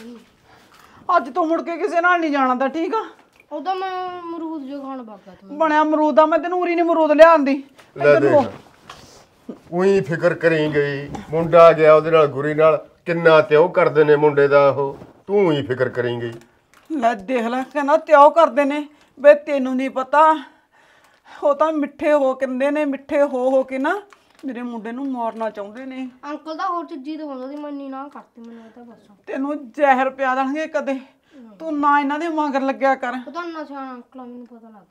ਅੱਜ ਤੋਂ ਮੁੜ ਕੇ ਕਿਸੇ ਨਾਲ ਨਹੀਂ ਜਾਣਾ ਤਾਂ ਠੀਕ ਆ? ਉਹਦਾ ਮੈਂ ਅਮਰੂਦ ਜੋ ਖਾਣ ਬਾਗਾ ਤੂੰ। ਬਣਿਆ ਅਮਰੂਦ ਆ। ਮੈਂ ਤੈਨੂੰ ਉਰੀ ਨਹੀਂ ਅਮਰੂਦ ਲਿਆਂਦੀ। ਲੈ ਦੇਖ ਉਹੀ ਫਿਕਰ ਕਰੀ ਗਈ। ਮੁੰਡਾ ਗਿਆ ਉਹਦੇ ਨਾਲ ਗੁਰੀ ਨਾਲ ਕਿੰਨਾ ਤਿਉ ਕਰਦੇ ਨੇ ਮੁੰਡੇ ਦਾ ਉਹ। ਤੂੰ ਹੀ ਫਿਕਰ ਕਰੀ ਗਈ। ਲੈ ਦੇਖ ਲੈ ਕਹਿੰਦਾ ਤਿਉ ਕਰਦੇ ਨੇ। ਵੇ ਤੈਨੂੰ ਨਹੀਂ ਪਤਾ ਉਹ ਤਾਂ ਮਿੱਠੇ ਹੋ ਕਹਿੰਦੇ ਨੇ। ਮਿੱਠੇ ਹੋ ਹੋ ਕੇ ਨਾ ਮੇਰੇ ਮੁੰਡੇ ਨੂੰ ਮਾਰਨਾ ਚਾਹੁੰਦੇ ਨੇ। ਅੰਕਲ ਦਾ ਹੋਰ ਚੀਜ਼ੀ ਦਵਾਉਂਦਾ ਸੀ ਮੰਨੀ ਨਾ ਕਰਤੀ ਮੈਨੂੰ ਇਹ ਤਾਂ ਬਸ। ਤੈਨੂੰ ਜ਼ਹਿਰ ਪਿਆ ਦੇਣਗੇ ਕਦੇ। ਤੂੰ ਨਾ ਇਹਨਾਂ ਦੇ ਮਗਰ ਲੱਗਿਆ ਕਰ। ਪਤਾ ਨਾ ਸਿਆਣਾ ਅੰਕਲ ਮੈਨੂੰ ਪਤਾ ਲੱਗ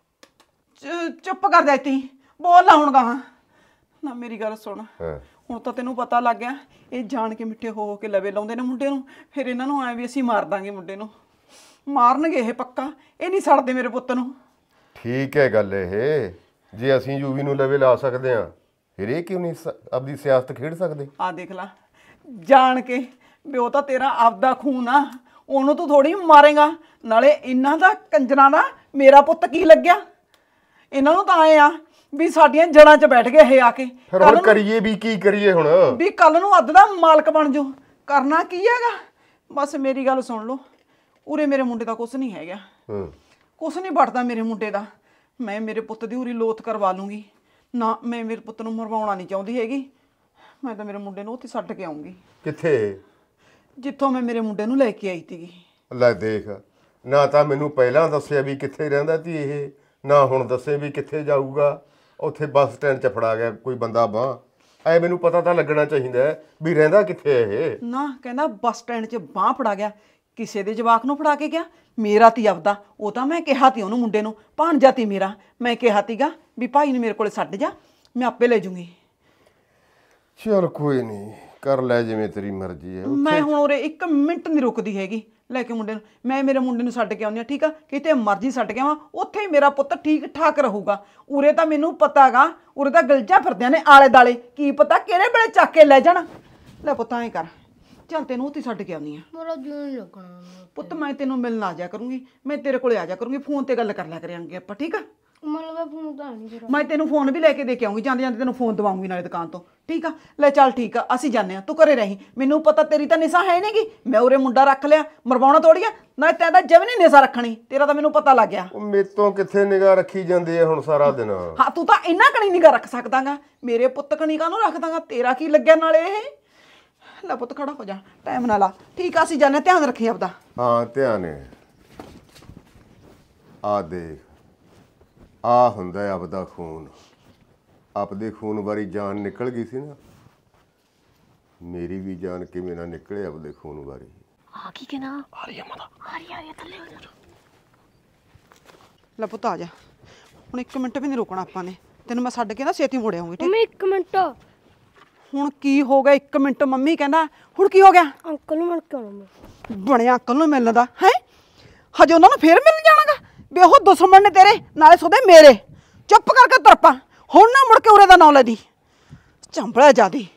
ਗਿਆ। ਚ- ਚੁੱਪ ਕਰ ਜਾ ਤੀ ਬੋਲ ਨਾ ਹੁਣ ਗਾਹਾਂ ਨਾ। ਮੇਰੀ ਗੱਲ ਸੁਣ, ਹਾਂ ਹੁਣ ਤਾਂ ਤੈਨੂੰ ਪਤਾ ਲੱਗ ਗਿਆ ਇਹ ਜਾਣ ਕੇ ਮਿੱਠੇ ਹੋ ਹੋ ਕੇ ਲਵੇ ਲਾਉਂਦੇ ਨੇ ਮੁੰਡੇ ਨੂੰ। ਫਿਰ ਇਹਨਾਂ ਨੂੰ ਐ ਵੀ ਅਸੀਂ ਮਾਰ ਦਾਂਗੇ ਮੁੰਡੇ ਨੂੰ। ਮਾਰਨਗੇ ਇਹ ਪੱਕਾ। ਇਹ ਨਹੀਂ ਛੱਡਦੇ ਮੇਰੇ ਪੁੱਤ ਨੂੰ। ਠੀਕ ਹੈ ਗੱਲ ਇਹ। ਜੇ ਅਸੀਂ ਯੂਵੀ ਨੂੰ ਲਵੇ ਲਾ ਸਕਦੇ ਆ ਫਿਰ ਇਹ ਕਿਉਂ ਨਹੀਂ ਸ- ਆਪਦੀ ਸਿਆਸਤ ਖੇਡ ਸਕਦੇ? ਆ ਦੇਖ ਲੈ ਜਾਣ ਕੇ ਵੀ ਉਹ ਤਾਂ ਤੇਰਾ ਆਪਦਾ ਖੂਨ ਆ। ਉਹਨੂੰ ਤੂੰ ਥੋੜੀ ਮਾਰੇਗਾ। ਨਾਲੇ ਇਹਨਾਂ ਦਾ ਕੰਜਰਾਂ ਦਾ ਮੇਰਾ ਪੁੱਤ ਕੀ ਲੱਗਿਆ? ਇਹਨਾਂ ਨੂੰ ਤਾਂ ਆਏ ਆ ਵੀ ਸਾਡੀਆਂ ਜੜਾਂ 'ਚ ਬੈਠ ਗਏ ਇਹ ਆ ਕੇ। ਫਿਰ ਹੁਣ ਕਰੀਏ ਵੀ ਕੀ ਕਰੀਏ ਹੁਣ? ਵੀ ਕੱਲ ਨੂੰ ਅੱਧ ਦਾ ਮਾਲਕ ਬਣ ਜਾਓ। ਕਰਨਾ ਕੀ ਹੈਗਾ? ਬਸ ਮੇਰੀ ਗੱਲ ਸੁਣ ਲਓ। ਉਰੇ ਮੇਰੇ ਮੁੰਡੇ ਦਾ ਕੁਛ ਨਹੀਂ ਹੈਗਾ। ਹੂੰ ਕੁਛ ਨਹੀਂ ਵੜਦਾ ਮੇਰੇ ਮੁੰਡੇ ਦਾ। ਮੈਂ ਮੇਰੇ ਪੁੱਤ ਦੀ ਉਰੀ ਲੋਥ ਕਰਵਾ ਲੂੰਗੀ ਨਾ। ਮੈਂ ਮੇਰੇ ਪੁੱਤ ਨੂੰ ਮਰਵਾਉਣਾ ਨਹੀਂ ਚਾਹੁੰਦੀ ਹੈਗੀ। ਮੈਂ ਤਾਂ ਮੇਰੇ ਮੁੰਡੇ ਨੂੰ ਉੱਥੇ ਛੱਡ ਕੇ ਆਉਂਗੀ ਕਿੱਥੇ? ਜਿੱਥੋਂ ਮੈਂ ਮੇਰੇ ਮੁੰਡੇ ਨੂੰ ਲੈ ਕੇ ਆਈ ਸੀਗੀ। ਲੈ ਦੇਖ ਨਾ ਤਾਂ ਮੈਨੂੰ ਪਹਿਲਾਂ ਦੱਸਿਆ ਵੀ ਕਿੱਥੇ ਰਹਿੰਦਾ ਸੀ ਇਹ, ਨਾ ਹੁਣ ਦੱਸੇ ਵੀ ਕਿੱਥੇ ਜਾਊਗਾ। ਉੱਥੇ ਬੱਸ ਸਟੈਂਡ 'ਚ ਫੜਾ ਗਿਆ ਕੋਈ ਬੰਦਾ ਬਾਂਹ। ਐ ਮੈਨੂੰ ਪਤਾ ਤਾਂ ਲੱਗਣਾ ਚਾਹੀਦਾ ਵੀ ਰਹਿੰਦਾ ਕਿੱਥੇ ਇਹ। ਨਾ ਕਹਿੰਦਾ ਬੱਸ ਸਟੈਂਡ 'ਚ ਬਾਂਹ ਫੜਾ ਗਿਆ। ਕਿਸੇ ਦੇ ਜਵਾਕ ਨੂੰ ਫੜਾ ਕੇ ਗਿਆ? ਮੇਰਾ ਤੀ ਆਪਦਾ। ਉਹ ਤਾਂ ਮੈਂ ਕਿਹਾ ਤੀ ਉਹਨੂੰ ਮੁੰਡੇ ਨੂੰ ਭਾਣਜਾ ਤੀ ਮੇਰਾ। ਮੈਂ ਕਿਹਾ ਤੀਗਾ ਵੀ ਭਾਈ ਨੂੰ ਮੇਰੇ ਕੋਲੇ ਛੱਡ ਜਾ, ਮੈਂ ਆਪੇ ਲੈ ਜੂੰਗੀ। ਚਲ ਕੋਈ ਨਹੀਂ ਕਰ ਲੈ ਜਿਵੇਂ ਤੇਰੀ ਮਰਜ਼ੀ ਹੈ। ਮੈਂ ਹੁਣ ਉਰੇ ਇੱਕ ਮਿੰਟ ਨਹੀਂ ਰੁਕਦੀ ਹੈਗੀ। ਲੈ ਕੇ ਮੁੰਡੇ ਨੂੰ ਮੈਂ ਮੇਰੇ ਮੁੰਡੇ ਨੂੰ ਛੱਡ ਕੇ ਆਉਂਦੀ ਹਾਂ ਠੀਕ ਆ ਕਿਤੇ ਮਰਜ਼ੀ ਛੱਡ ਕੇ ਆਵਾਂ ਉੱਥੇ ਹੀ ਮੇਰਾ ਪੁੱਤ ਠੀਕ ਠਾਕ ਰਹੂਗਾ ਉਰੇ ਤਾਂ ਮੈਨੂੰ ਪਤਾ ਗਾ ਉਰੇ ਤਾਂ ਗਲਜਾਂ ਫਿਰਦਿਆਂ ਨੇ ਆਲੇ ਦਾਲੇ ਕੀ ਪਤਾ ਕਿਹੜੇ ਵੇਲੇ ਚੱਕ ਕੇ ਲੈ ਜਾਣ ਲੈ ਪੁੱਤ ਐਂ ਕਰ ਚੱਲ ਤੈਨੂੰ ਉੱਥੇ ਛੱਡ ਕੇ ਆਉਂਦੀ ਆ ਮੇਰਾ ਜੀਣ ਲੱਗਣਾ ਪੁੱਤ ਮੈਂ ਤੈਨੂੰ ਮਿਲਣ ਆ ਜਾ ਕਰੂੰਗੀ ਮੈਂ ਤੇਰੇ ਕੋਲੇ ਆ ਜਾ ਕਰੂੰਗੀ ਫੋਨ ਤੇ ਗੱਲ ਕਰ ਲਿਆ ਕਰਾਂਗੇ ਆਪਾਂ ਠੀਕ ਆ ਮਤਲਬ ਫੋਨ ਤਾਂ ਨਹੀਂ ਮੈਂ ਤੈਨੂੰ ਫੋਨ ਵੀ ਲੈ ਕੇ ਦੇ ਕੇ ਆਉਂਗੀ ਜਾਂਦੇ ਜਾਂਦੇ ਤੈਨੂੰ ਫੋਨ ਦਵਾਉਂਗੀ ਨਾਲੇ ਦੁਕਾਨ ਤੋਂ ਠੀਕ ਆ ਲੈ ਚੱਲ ਠੀਕ ਆ ਅਸੀਂ ਜਾਂਦੇ ਆ ਤੂੰ ਘਰੇ ਰਹੀਂ ਮੈਨੂੰ ਪਤਾ ਤੇਰੀ ਤਾਂ ਨਿਸ਼ਾ ਹੈ ਨਹੀਂਗੀ ਮੈਂ ਉਰੇ ਮੁੰਡਾ ਰੱਖ ਲਿਆ ਮਰਵਾਉਣਾ ਤੋੜੀਆ ਨਾਲੇ ਤੈਂ ਤਾਂ ਜਮੀ ਨਹੀਂ ਨਿਸ਼ਾ ਰੱਖਣੀ ਤੇਰਾ ਤਾਂ ਮੈਨੂੰ ਪਤਾ ਲੱਗ ਗਿਆ ਉਹ ਮੇਤੋਂ ਕਿੱਥੇ ਨਿਗਾਹ ਰੱਖੀ ਜਾਂਦੀ ਹੈ ਹੁਣ ਸਾਰਾ ਦਿਨ। ਹਾਂ ਤੂੰ ਤਾਂ ਇੰਨਾ ਕਣੀ ਨਿਗਾ ਰੱਖ ਸਕਦਾਗਾ ਮੇਰੇ ਪੁੱਤ ਕਣੀ ਕਾਹਨੂੰ ਰੱਖਦਾਗਾ ਤੇਰਾ ਕੀ ਲੱਗਿਆ ਨਾਲੇ ਇਹ ਲੈ ਪੁੱਤ ਖੜਾ ਹੋ ਜਾ ਟਾਈਮ ਨਾਲ ਆ ਠੀਕ ਆ ਅਸੀਂ ਜਾਂਦੇ ਧਿਆਨ ਰੱਖੀ ਆਪਦਾ। ਹਾਂ ਧਿਆਨ ਹੈ ਆ ਦੇਖ ਆ ਹੁੰਦਾ ਆਪਦਾ ਖੂਨ ਆਪਦੇ ਖੂਨ ਵਾਲੀ ਜਾਨ ਨਿਕਲ ਗਈ ਸੀ ਨਾ ਮੇਰੀ ਵੀ ਜਾਨ ਕਿਵੇਂ ਨਾ ਨਿਕਲੇ ਆਪਦੇ ਖੂਨ ਵਾਲੀ। ਆ ਕੀ ਕਹਿਣਾ ਆ ਰਹੀ ਆ ਮਾਤਾ ਆ ਰਹੀ ਆ ਰਹੀ ਥੱਲੇ ਹੋ ਜਾ ਲੈ ਪੁੱਤ ਆ ਜਾ ਹੁਣ ਇੱਕ ਮਿੰਟ ਵੀ ਨਹੀਂ ਰੁਕਣਾ ਆਪਾਂ ਨੇ ਤੈਨੂੰ ਮੈਂ ਛੱਡ ਕੇ ਨਾ ਛੇਤੀ ਮੁੜ ਆਉਂਗੀ ਠੀਕ ਮੰਮੀ ਇੱਕ ਮਿੰਟ ਹੁਣ ਕੀ ਹੋ ਗਿਆ ਇੱਕ ਮਿੰਟ ਮੰਮੀ ਕਹਿੰਦਾ ਹੁਣ ਕੀ ਹੋ ਗਿਆ ਅੰਕਲ ਨੂੰ ਮਿਲ ਕੇ ਆਉਣਾ ਮੈਂ ਬਣਿਆ ਅੰਕਲ ਨੂੰ ਮਿਲਣ ਦਾ ਹੈ ਹਜੇ ਉਹਨਾਂ ਨੂੰ ਫੇਰ ਮਿਲਣ ਜਾਣਾਗਾ ਵੀ ਉਹ ਦੁਸ਼ਮਣ ਨੇ ਤੇਰੇ ਨਾਲੇ ਸੋਦੇ ਮੇਰੇ ਚੁੱਪ ਕਰਕੇ ਤਰਪਾ ਹੁਣ ਨਾ ਮੁੜ ਕੇ ਉਰੇ ਦਾ ਨਾਂ ਲੈ ਦੀ ਚੰਬੜਾ ਜਾਦੀ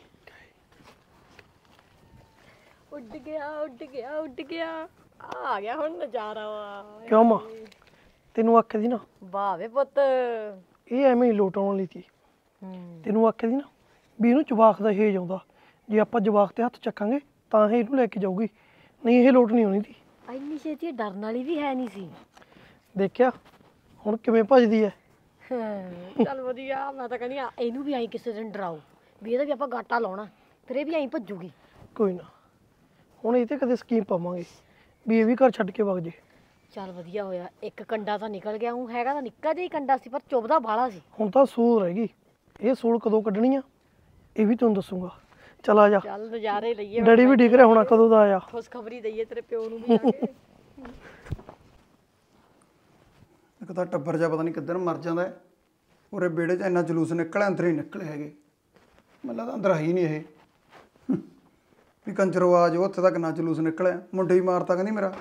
ਉੱਡ ਗਿਆ ਉੱਡ ਗਿਆ ਉੱਡ ਗਿਆ ਆ ਗਿਆ ਹੁਣ ਨਜ਼ਾਰਾ ਵਾ ਕਿਉਂ ਮਾਂ ਤੈਨੂੰ ਆਖਿਆ ਸੀ ਨਾ ਵਾਹ ਵੇ ਪੁੱਤ ਇਹ ਐਵੇਂ ਹੀ ਲੋਟ ਆਉਣ ਲਈ ਸੀ ਤੈਨੂੰ ਆਖਿਆ ਸੀ ਨਾ ਵੀ ਇਹਨੂੰ ਜਵਾਕ ਦਾ ਹੇਜ ਆਉਂਦਾ ਜੇ ਆਪਾਂ ਜਵਾਕ ਤੇ ਹੱਥ ਚੱਕਾਂਗੇ ਤਾਂ ਇਹ ਇਹਨੂੰ ਲੈ ਕੇ ਜਾਊਗੀ ਨਹੀਂ ਇਹ ਲੋਟ ਨਹੀਂ ਆਉਣੀ ਸੀ। ਇੰਨੀ ਛੇਤੀ ਡਰਨ ਵਾਲੀ ਵੀ ਹੈ ਨਹੀਂ ਸੀ ਦੇਖਿਆ ਹੁਣ ਕਿਵੇਂ ਭੱਜਦੀ ਹੈ। ਚੱਲ ਵਧੀਆ ਮੈਂ ਤਾਂ ਕਹਿੰਦੀ ਆ ਇਹਨੂੰ ਵੀ ਆਈ ਕਿਸੇ ਦਿਨ ਡਰਾਓ ਵੀ ਇਹਦਾ ਵੀ ਆਪਾਂ ਗਾਟਾ ਲਾਉਣਾ ਫਿਰ ਇਹ ਵੀ ਆਈ ਭੱਜੂਗੀ। ਕੋਈ ਨਾ ਹੁਣ ਇਹ ਤੇ ਕਦੇ ਸਕੀਮ ਪਾਵਾਂਗੇ ਵੀ ਇਹ ਵੀ ਘਰ ਛੱਡ ਕੇ ਵਗ ਜੇ। ਚੱਲ ਵਧੀਆ ਹੋਇਆ ਇੱਕ ਕੰਡਾ ਤਾਂ ਨਿਕਲ ਗਿਆ ਹੂੰ ਹੈਗਾ ਤਾਂ ਨਿੱਕਾ ਜਿਹਾ ਹੀ ਕੰਡਾ ਸੀ ਪਰ ਚੁੱਭਦਾ ਬਾਹਲਾ ਸੀ। ਹੁਣ ਤਾਂ ਸੂਲ ਰਹਿ ਗਈ ਇਹ ਸੂਲ ਕਦੋਂ ਕੱਢਣੀ ਆ ਇਹ ਵੀ ਤੁਹਾਨੂੰ ਦੱਸੂਗਾ। ਚਲ ਆ ਜਾ ਚੱਲ ਨਜ਼ਾਰੇ ਲਈਏ ਡੈਡੀ ਵੀ ਡਿੱਗ ਰਿਹਾ ਹੋਣਾ ਕਦੋਂ ਦਾ ਆਇਆ। ਖੁਸ਼ਖਬਰੀ ਦਈਏ ਤੇਰੇ ਪਿਓ ਨੂੰ ਵੀ ਆ ਕੇ ਇੱਕ ਤਾਂ ਟੱਬਰ ਜਿਹਾ ਪਤਾ ਨਹੀਂ ਕਿੱਧਰ ਮਰ ਜਾਂਦਾ ਹੈ ਉਰੇ ਵਿਹੜੇ 'ਚ ਇੰਨਾ ਜਲੂਸ ਨਿਕਲਿਆ ਅੰਦਰ ਹੀ ਨਿਕਲੇ ਹੈਗੇ ਮੈਨੂੰ ਲੱਗਦਾ ਅੰਦਰ ਆਈ ਨਹੀਂ ਇਹ ਵੀ ਕੰਜਰੋ ਆ ਜਾਓ ਉੱਥੇ ਤੱਕ ਨਾ ਜਲੂਸ ਨਿਕਲਿਆ ਮੁੰਡੇ ਹੀ ਮਾਰਤਾ ਕਹਿੰਦੀ ਮੇਰਾ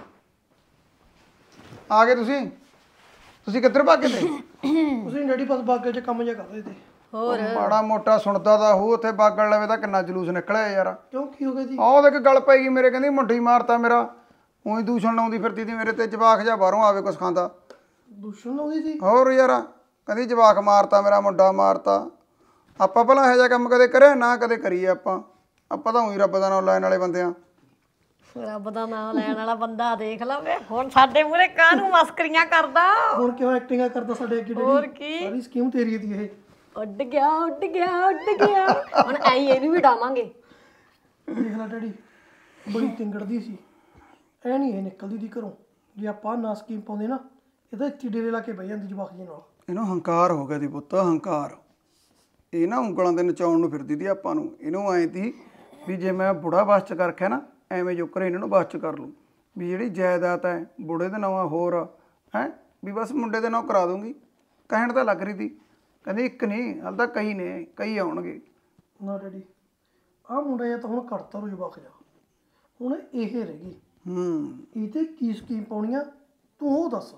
ਆ ਗਏ ਤੁਸੀਂ ਤੁਸੀਂ ਕਿੱਧਰ ਭਾਗੇ ਤੇ ਤੁਸੀਂ ਡੈਡੀ ਬਸ ਬਾਗੇ 'ਚ ਕੰਮ ਜਿਹਾ ਕਰ ਰਹੇ ਤੇ ਹੋਰ ਮਾੜਾ ਮੋਟਾ ਸੁਣਦਾ ਤਾਂ ਹੋ ਉੱਥੇ ਬਾਗਣ ਲਵੇ ਤਾਂ ਕਿੰਨਾ ਜਲੂਸ ਨਿਕਲਿਆ ਯਾਰ ਕਿਉਂ ਕੀ ਹੋ ਗਿਆ ਜੀ ਆਹ ਦੇਖ ਗੱਲ ਪੈ ਗਈ ਮੇਰੇ ਕਹਿੰਦੀ ਮੁੰਡੇ ਹੀ ਮਾਰਤਾ ਮੇਰਾ ਉਹੀ ਦੂਸ਼ਣ ਲਾਉਂਦੀ ਫਿਰਦੀ ਤੀ ਮੇਰੇ ਤੇ ਜਵਾਕ ਜਿਹਾ ਬਾਹਰੋਂ ਆਵੇ ਕੁਛ ਖਾਂਦਾ ਦੂਸ਼ਣ ਲਾਉਂਦੀ ਸੀ ਹੋਰ ਯਾਰ ਕਹਿੰਦੀ ਜਵਾਕ ਮਾਰਤਾ ਮੇਰਾ ਮੁੰਡਾ ਮਾਰਤਾ ਆਪਾਂ ਭਲਾ ਇਹੋ ਜਿਹਾ ਕੰਮ ਕਦੇ ਕਰਿਆ ਨਾ ਕਦੇ ਕਰੀਏ ਆਪਾਂ ਆਪਾਂ ਤਾਂ ਉਹੀ ਰੱਬ ਦਾ ਨਾਮ ਲੈਣ ਵਾਲੇ ਬੰਦੇ ਆ ਰੱਬ ਦਾ ਨਾਮ ਲੈਣ ਵਾਲਾ ਬੰਦਾ ਦੇਖ ਲਵੇ ਹੁਣ ਸਾਡੇ ਮੂਹਰੇ ਕਾਹਨੂੰ ਮਸਕਰੀਆਂ ਕਰਦਾ ਹੁਣ ਕਿਉਂ ਐਕਟਿੰਗਾਂ ਕਰਦਾ ਸਾਡੇ ਅੱਗੇ ਹੋਰ ਡੈਡੀ ਕੀ ਸਾਰੀ ਸਕੀਮ ਤੇਰੀ ਦੀ ਇਹ ਉੱਡ ਗਿਆ ਉੱਡ ਗਿਆ ਉੱਡ ਗਿਆ ਹੁਣ ਐਂ ਇਹਨੂੰ ਵੀ ਡਾਵਾਂਗੇ ਦੇਖ ਲੈ ਡੈਡੀ ਬੜੀ ਤਿੰਗੜਦੀ ਸੀ ਐ ਨਹੀਂ ਇਹ ਨਿਕਲਦੀ ਦੀ ਘਰੋਂ ਜੇ ਆਪਾਂ ਨਾ ਸਕੀਮ ਪਾਉਂਦੇ ਨਾ ਇਹ ਤਾਂ ਇੱਥੇ ਡੇਰੇ ਲਾ ਕੇ ਬਹਿ ਜਾਂਦੀ ਜਵਾਕ ਜੀ ਨਾਲ। ਇਹਨੂੰ ਹੰਕਾਰ ਹੋ ਗਿਆ ਦੀ ਪੁੱਤ ਹੰਕਾਰ ਇਹ ਨਾ ਉਂਗਲਾਂ ਦੇ ਨਚਾਉਣ ਨੂੰ ਫਿਰਦੀ ਤੀ ਆਪਾਂ ਨੂੰ ਇਹਨੂੰ ਐਂ ਤੀ ਵੀ ਜੇ ਮੈਂ ਬੁੜਾ ਬਸ ਚ ਕਰ ਰੱਖਿਆ ਨਾ ਐਵੇਂ ਜੋਕਰ ਇਹਨਾਂ ਨੂੰ ਬਸ ਚ ਕਰ ਲੂੰ ਵੀ ਜਿਹੜੀ ਜਾਇਦਾਦ ਹੈ ਬੁੜੇ ਦੇ ਨਾਂ ਹੋਰ ਹੈ ਵੀ ਬਸ ਮੁੰਡੇ ਦੇ ਨਾਂ ਕਰਾ ਦੂੰਗੀ ਕਹਿਣ ਤਾਂ ਲੱਗ ਰਹੀ ਤੀ ਕਹਿੰਦੀ ਇੱਕ ਨਹੀਂ ਹਾਲ ਤਾਂ ਕਈ ਨੇ ਕਈ ਆਉਣਗੇ ਨਾ ਡੈਡੀ ਆਹ ਮੁੰਡਾ ਜਾਂ ਤਾਂ ਹੁਣ ਕਰਤਾ ਰੋ ਜਵਾਕ ਜਾ ਹੁਣ ਇਹ ਰਹਿ ਗਈ ਹੂੰ ਇਹ ਤੇ ਕੀ ਸਕੀਮ ਪਾਉਣੀ ਆ ਤੂੰ ਉਹ ਦੱਸ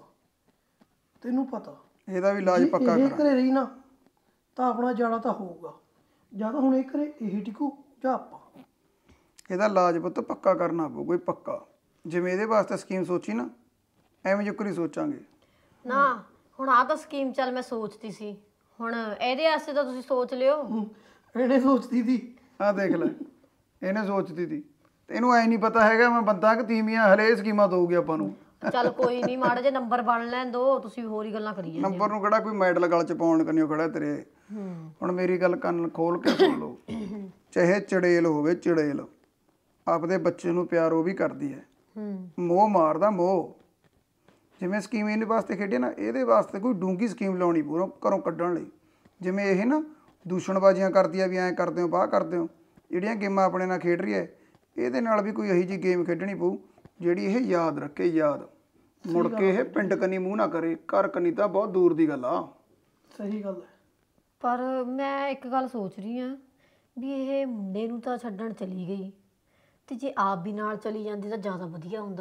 ਤੈਨੂੰ ਪਤਾ ਇਹਦਾ ਵੀ ਇਲਾਜ ਜੇ ਪੱਕਾ ਇਹ ਕਰਾਂ ਘਰੇ ਰਹੀ ਨਾ ਤਾਂ ਆਪਣਾ ਜਾਣਾ ਤਾਂ ਹੋਊਗਾ ਜਾਂ ਤਾਂ ਹੁਣ ਇਹ ਘਰੇ ਇਹ ਟਿਕੂ ਜਾਂ ਆਪਾਂ ਇਹਦਾ ਇਲਾਜ ਪੁੱਤ ਪੱਕਾ ਕਰਨਾ ਪਊ ਕੋਈ ਪੱਕਾ ਜਿਵੇਂ ਇਹਦੇ ਵਾਸਤੇ ਸਕੀਮ ਸੋਚੀ ਨਾ ਐਵੇਂ ਜੁਕਰੀ ਸੋਚਾਂਗੇ ਨਾ ਹੁਣ ਆਹ ਤਾਂ ਸਕੀਮ ਚੱਲ ਮੈਂ ਸੋਚਦੀ ਸੀ ਹੁਣ ਇਹਦੇ ਵਾਸਤੇ ਤਾਂ ਤੁਸੀਂ ਸੋਚ ਲਿਓ ਇਹਨੇ ਸੋਚਦੀ ਸੀ ਆਹ ਦੇਖ ਲੈ ਇਹਨੇ ਸੋਚਦੀ ਤੀ ਤੇ ਇਹਨੂੰ ਐ ਨਹੀਂ ਪਤਾ ਹੈਗਾ ਮੈਂ ਬੰਦਾ ਕਿ ਤੀਵੀਆਂ ਹਲੇ ਸਕੀਮਾਂ ਦਊਗੀ ਆਪਾਂ ਨੂੰ ਚੱਲ ਕੋਈ ਨਹੀਂ ਮਾੜੇ ਜੇ ਨੰਬਰ ਬਣ ਲੈਣ ਦੋ ਤੁਸੀਂ ਹੋਰ ਹੀ ਗੱਲਾਂ ਕਰੀ ਜਾਂਦੇ ਨੰਬਰ ਨੂੰ ਕਿਹੜਾ ਕੋਈ ਮੈਡਲ ਗਲ ਚ ਪਾਉਣ ਕੰਨਿਓ ਖੜਾ ਤੇਰੇ ਹੁਣ ਮੇਰੀ ਗੱਲ ਕੰਨ ਖੋਲ ਕੇ ਸੁਣ ਲਓ ਚਾਹੇ ਚੜੇਲ ਹੋਵੇ ਚੜੇਲ ਆਪਦੇ ਬੱਚੇ ਨੂੰ ਪਿਆਰ ਉਹ ਵੀ ਕਰਦੀ ਹੈ ਮੋਹ ਮਾਰਦਾ ਮੋਹ ਜਿਵੇਂ ਸਕੀਮ ਇਹਦੇ ਵਾਸਤੇ ਖੇਡੇ ਨਾ ਇਹਦੇ ਵਾਸਤੇ ਕੋਈ ਡੂੰਗੀ ਸਕੀਮ ਲਾਉਣੀ ਪੂਰਾ ਘਰੋਂ ਕੱਢਣ ਲਈ ਜਿਵੇਂ ਇਹ ਨਾ ਦੂਸ਼ਣਬਾਜ਼ੀਆਂ ਕਰਦੀ ਆ ਵੀ ਐਂ ਕਰਦੇ ਹੋ ਬਾਹ ਕਰਦੇ ਹੋ ਜਿਹੜੀਆਂ ਗੇਮਾਂ ਆਪਣੇ ਨਾਲ ਖੇਡ ਰਹੀ ਹੈ ਇਹਦੇ ਨਾਲ ਵੀ ਕੋਈ ਇਹੋ ਜਿਹੀ ਗੇਮ ਖੇਡਣੀ ਪਊ ਜਿਹੜੀ ਇਹ ਯਾਦ ਰੱਖੇ ਯਾਦ ਮੁੜ ਕੇ ਇਹ ਪਿੰਡ ਕੰਨੀ ਮੂੰਹ ਨਾ ਕਰੇ ਘਰ ਕੰਨੀ ਤਾਂ ਬਹੁਤ ਦੂਰ ਦੀ ਗੱਲ ਆ ਸਹੀ ਗੱਲ ਹੈ ਪਰ ਮੈਂ ਇੱਕ ਗੱਲ ਸੋਚ ਰਹੀ ਆ ਵੀ ਇਹ ਮੁੰਡੇ ਨੂੰ ਤਾਂ ਛੱਡਣ ਚਲੀ ਗਈ ਤੇ ਜੇ ਆਪ ਵੀ ਨਾਲ ਚਲੀ ਜਾਂਦੀ ਤਾਂ ਜ਼ਿਆਦਾ ਵਧੀਆ ਹੁੰਦਾ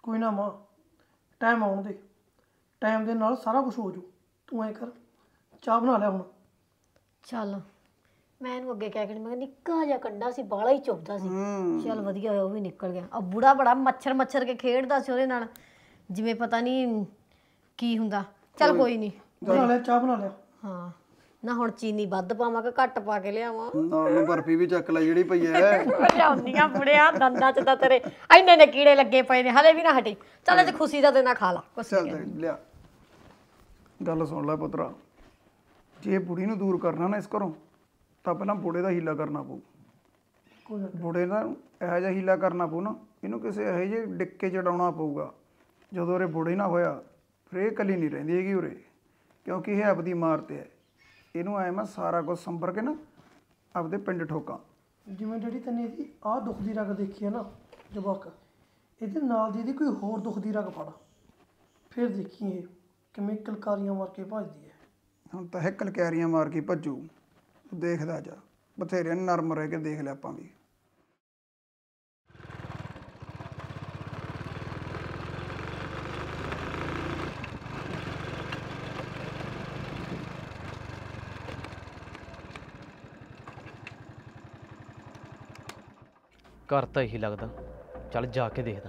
ਕੋਈ ਨਾ ਮਾਂ, ਟਾਈਮ ਆਉਣ ਦੇ, ਟਾਈਮ ਦੇ ਨਾਲ ਸਾਰਾ ਕੁਝ ਹੋ ਜੂ। ਤੂੰ ਐ ਕਰ, ਚਾਹ ਬਣਾ ਲਿਆ ਹੁਣ। ਚੱਲ ਮੈਂ ਇਹਨੂੰ ਅੱਗੇ ਕਹਿ ਕੇ ਮੈਂ ਕਿਹਾ ਨਿੱਕਾ ਜਿਹਾ ਕੰਡਾ ਸੀ, ਬਾਲਾ ਹੀ ਚੁੱਭਦਾ ਸੀ। ਚੱਲ ਵਧੀਆ ਹੋਇਆ ਉਹ ਵੀ ਨਿਕਲ ਗਿਆ। ਆ ਬੁੜਾ ਬੜਾ ਮੱਛਰ ਮੱਛਰ ਕੇ ਖੇਡਦਾ ਸੀ ਉਹਦੇ ਨਾਲ, ਜਿਵੇਂ ਪਤਾ ਨਹੀਂ ਕੀ ਹੁੰਦਾ। ਚੱਲ ਕੋਈ ਨਹੀਂ, ਬਣਾ ਲਿਆ, ਚਾਹ ਬਣਾ ਲਿਆ। ਹਾਂ ਨਾ ਹੁਣ ਚੀਨੀ ਵੱਧ ਪਾਵਾਂ ਕਿ ਘੱਟ ਪਾ ਕੇ ਲਿਆਵਾਂ? ਨਾਲ ਨੂੰ ਬਰਫੀ ਵੀ ਚੱਕ ਲੈ ਜਿਹੜੀ ਪਈ ਐ। ਲਿਆਉਂਦੀਆਂ ਬੁੜਿਆ ਦੰਦਾਂ ਚ ਤਾਂ ਤੇਰੇ ਇੰਨੇ ਨੇ ਕੀੜੇ ਲੱਗੇ ਪਏ ਨੇ, ਹਲੇ ਵੀ ਨਾ ਹਟੇ। ਚੱਲ ਅੱਜ ਖੁਸ਼ੀ ਦਾ ਦਿਨ ਆ, ਖਾ ਲਾ ਕੁਛ। ਚੱਲ ਤੇ ਲਿਆ। ਗੱਲ ਸੁਣ ਲੈ ਪੁੱਤਰਾ, ਜੇ ਬੁੜੀ ਨੂੰ ਦੂਰ ਕਰਨਾ ਨਾ ਇਸ ਘਰੋਂ, ਤਾਂ ਪਹਿਲਾਂ ਬੁੜੇ ਦਾ ਹੀਲਾ ਕਰਨਾ ਪਊ। ਬੁੜੇ ਦਾ ਇਹੋ ਜਿਹਾ ਹੀਲਾ ਕਰਨਾ ਪਊ ਨਾ, ਇਹਨੂੰ ਕਿਸੇ ਇਹੋ ਜਿਹੇ ਡਿੱਕੇ ਚੜਾਉਣਾ ਪਊਗਾ। ਜਦੋਂ ਉਰੇ ਬੁੜੇ ਨਾ ਹੋਇਆ ਫਿਰ ਇਹ ਇਕੱਲੀ ਨਹੀਂ ਰਹਿੰਦੀ ਹੈਗੀ ਉਰੇ, ਕਿਉਂਕਿ ਇਹ ਆਪਦੀ ਮਾਰ ਤੇ ਹੈ। ਇਹਨੂੰ ਐ ਮੈਂ ਸਾਰਾ ਕੁਝ ਸੰਭਰ ਕੇ ਨਾ ਆਪਦੇ ਪਿੰਡ ਠੋਕਾਂ। ਜਿਵੇਂ ਜਿਹੜੀ ਤੈਨੇ ਇਹਦੀ ਆਹ ਦੁੱਖ ਦੀ ਰਗ ਦੇਖੀ ਹੈ ਨਾ ਜਵਾਕ, ਇਹਦੇ ਨਾਲ ਦੀ ਇਹਦੀ ਕੋਈ ਹੋਰ ਦੁੱਖ ਦੀ ਰਗ ਫੜ, ਫਿਰ ਦੇਖੀ ਇਹ ਕਿਵੇਂ ਕਲਕਾਰੀਆਂ ਮਾਰ ਕੇ ਭੱਜਦੀ ਹੈ। ਹੁਣ ਤਾਂ ਇਹ ਕਲਕੈਰੀਆਂ ਮਾਰ ਕੇ ਭੱਜੂ, ਦੇਖਦਾ ਜਾ। ਬਥੇਰੇ ਨਰਮ ਰਹਿ ਕੇ ਦੇਖ ਲਿਆ ਆਪਾਂ ਵੀ। ਘਰ ਤਾਂ ਇਹੀ ਲੱਗਦਾ, ਚੱਲ ਜਾ ਕੇ ਦੇਖਦਾ।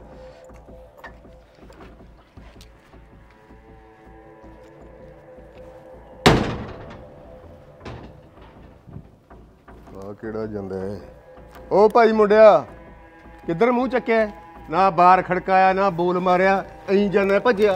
ਆ ਕਿਹੜਾ ਜਾਂਦਾ ਹੈ? ਓ ਭਾਈ ਮੁੰਡਿਆ, ਕਿੱਧਰ ਮੂੰਹ ਚੱਕਿਆ? ਨਾ ਬਾਹਰ ਖੜਕਾਇਆ ਨਾ ਬੋਲ ਮਾਰਿਆ, ਐਂ ਜਾਂਦਾ ਭੱਜਿਆ।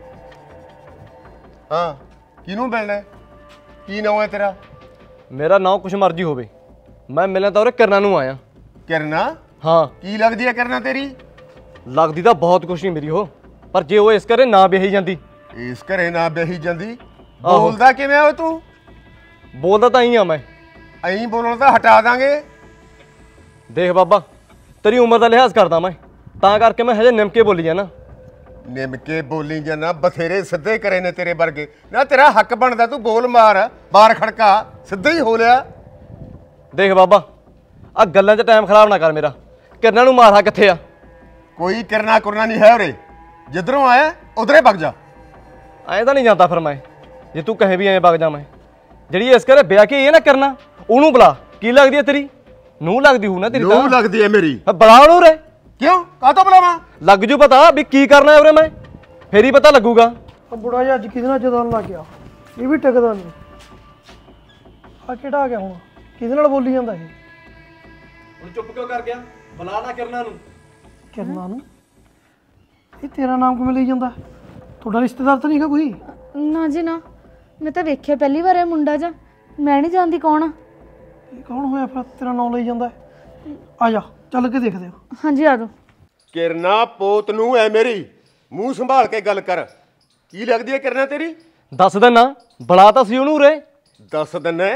ਹਾਂ ਕਿਹਨੂੰ ਮਿਲਣਾ? ਕੀ ਨਾਮ ਹੈ ਤੇਰਾ? ਮੇਰਾ ਨਾਂ ਕੁਛ ਮਰਜ਼ੀ ਹੋਵੇ, ਮੈਂ ਮਿਲਣ ਤਾਂ ਉਰੇ ਕਿਰਨਾਂ ਨੂੰ ਆਇਆ। ਕਿਰਨਾ? ਹਾਂ। ਕੀ ਲੱਗਦੀ ਹੈ ਕਿਰਨਾ ਤੇਰੀ? ਲੱਗਦੀ ਤਾਂ ਬਹੁਤ ਕੁਛ ਨਹੀਂ ਮੇਰੀ ਉਹ, ਪਰ ਜੇ ਉਹ ਇਸ ਘਰੇ ਨਾ ਵਿਆਹੀ ਜਾਂਦੀ। ਇਸ ਘਰੇ ਨਾ ਵਿਆਹੀ ਜਾਂਦੀ? ਬੋਲਦਾ ਕਿਵੇਂ ਆ ਤੂੰ? ਬੋਲਦਾ ਤਾਂ ਹੀ ਆ ਮੈਂ। ਐਂ ਬੋਲਣ ਤਾਂ ਹਟਾ ਦਾਂਗੇ। ਦੇਖ ਬਾਬਾ, ਤੇਰੀ ਉਮਰ ਦਾ ਲਿਹਾਜ਼ ਕਰਦਾ ਮੈਂ, ਤਾਂ ਕਰਕੇ ਮੈਂ ਹਜੇ ਨਿਮਕੇ ਬੋਲੀ ਜਾਣਾ। ਨਿਮਕੇ ਬੋਲੀ ਜਾਣਾ? ਬਥੇਰੇ ਸਿੱਧੇ ਕਰੇ ਨੇ ਤੇਰੇ ਵਰਗੇ। ਨਾ ਤੇਰਾ ਹੱਕ ਬਣਦਾ, ਤੂੰ ਬੋਲ ਮਾਰ, ਬਾਹਰ ਖੜਕਾ, ਸਿੱਧਾ ਹੀ ਹੋ ਲਿਆ। ਦੇਖ ਬਾਬਾ, ਆ ਗੱਲਾਂ 'ਚ ਟਾਈਮ ਖਰਾਬ ਨਾ ਕਰ ਮੇਰਾ। ਕਿਰਨਾਂ ਨੂੰ ਮਾਰਾ ਕਿੱਥੇ ਆ? ਕੋਈ ਕਿਰਨਾ ਕੁਰਨਾ ਨਹੀਂ ਹੈ ਉਰੇ, ਜਿੱਧਰੋਂ ਆਇਆ ਉਧਰੇ ਵਗ ਜਾ। ਐਂ ਤਾਂ ਨਹੀਂ ਜਾਂਦਾ ਫਿਰ ਮੈਂ, ਜੇ ਤੂੰ ਕਹੇ ਵੀ ਐਂ ਵਗ ਜਾ। ਮੈਂ ਜਿਹੜੀ ਇਸ ਘਰੇ ਵਿਆਹ ਕੇ ਆਈ ਹੈ ਨਾ ਕਿਰਨਾ, ਉਹਨੂੰ ਬੁਲਾ। ਕੀ ਲੱਗਦੀ ਹੈ ਤੇਰੀ ਨੂੰਹ? ਲੱਗਦੀ ਹੋਊ ਨਾ ਤੇਰੀ? ਨੂੰਹ ਲੱਗਦੀ ਹੈ ਮੇਰੀ। ਬੁਲਾ ਉਹਨੂੰ ਉਰੇ। ਕਿਉਂ? ਕਾਹਤੋਂ ਬੁਲਾਵਾਂ? ਲੱਗ ਜੂ ਪਤਾ ਵੀ ਕੀ ਕਰਨਾ ਹੈ ਉਰੇ ਮੈਂ, ਫੇਰ ਹੀ ਪਤਾ ਲੱਗੂਗਾ। ਆ ਬੁੜਾ ਜਿਹਾ ਅੱਜ ਕਿਹਦੇ ਨਾਲ ਜਦਾਨ ਲੱਗ ਗਿਆ, ਇਹ ਵੀ ਟਿਕਦਾ ਨਹੀਂ। ਆ ਕਿਹੜਾ ਆ ਗਿਆ ਹੁਣ? ਕਿਹਦੇ ਨਾਲ ਬੋਲੀ ਜਾਂਦਾ ਇਹ? ਹੁਣ ਚੁੱਪ ਕਿਉਂ ਕਰ ਗਿਆ? ਬੁਲਾ ਨਾ ਕਿਰਨਾਂ ਨੂੰ। ਕਿਰਨਾਂ ਨੂੰ? ਇਹ ਤੇਰਾ ਨਾਮ ਕਿਵੇਂ ਲਈ ਜਾਂਦਾ? ਤੁਹਾਡਾ ਰਿਸ਼ਤੇਦਾਰ ਤਾਂ ਨਹੀਂਗਾ ਕੋਈ? ਨਾ ਜੀ ਨਾ, ਮੈਂ ਤਾਂ ਵੇਖਿਆ ਪਹਿਲੀ ਵਾਰ ਇਹ ਮੁੰਡਾ ਜਾ, ਮੈਂ ਨਹੀਂ ਜਾਣਦੀ ਕੌਣ ਆ। ਇਹ ਕੌਣ ਹੋਇਆ ਫਿਰ ਤੇਰਾ ਨਾਮ ਲਈ ਜਾਂਦਾ? ਆ ਜਾ ਚੱਲ ਕੇ ਦੇਖਦੇ ਹਾਂ। ਹਾਂਜੀ ਆ ਜਾਓ। ਕਿਰਨਾ ਪੋਤ ਨੂੰ ਐ ਮੇਰੀ, ਮੂੰਹ ਸੰਭਾਲ ਕੇ ਗੱਲ ਕਰ। ਕੀ ਲੱਗਦੀ ਹੈ ਕਿਰਨਾ ਤੇਰੀ? ਦੱਸ ਦਿਨਾ, ਬੁਲਾ ਤਾਂ ਸੀ ਉਹਨੂੰ ਉਰੇ। ਦੱਸ ਦਿੰਨੇ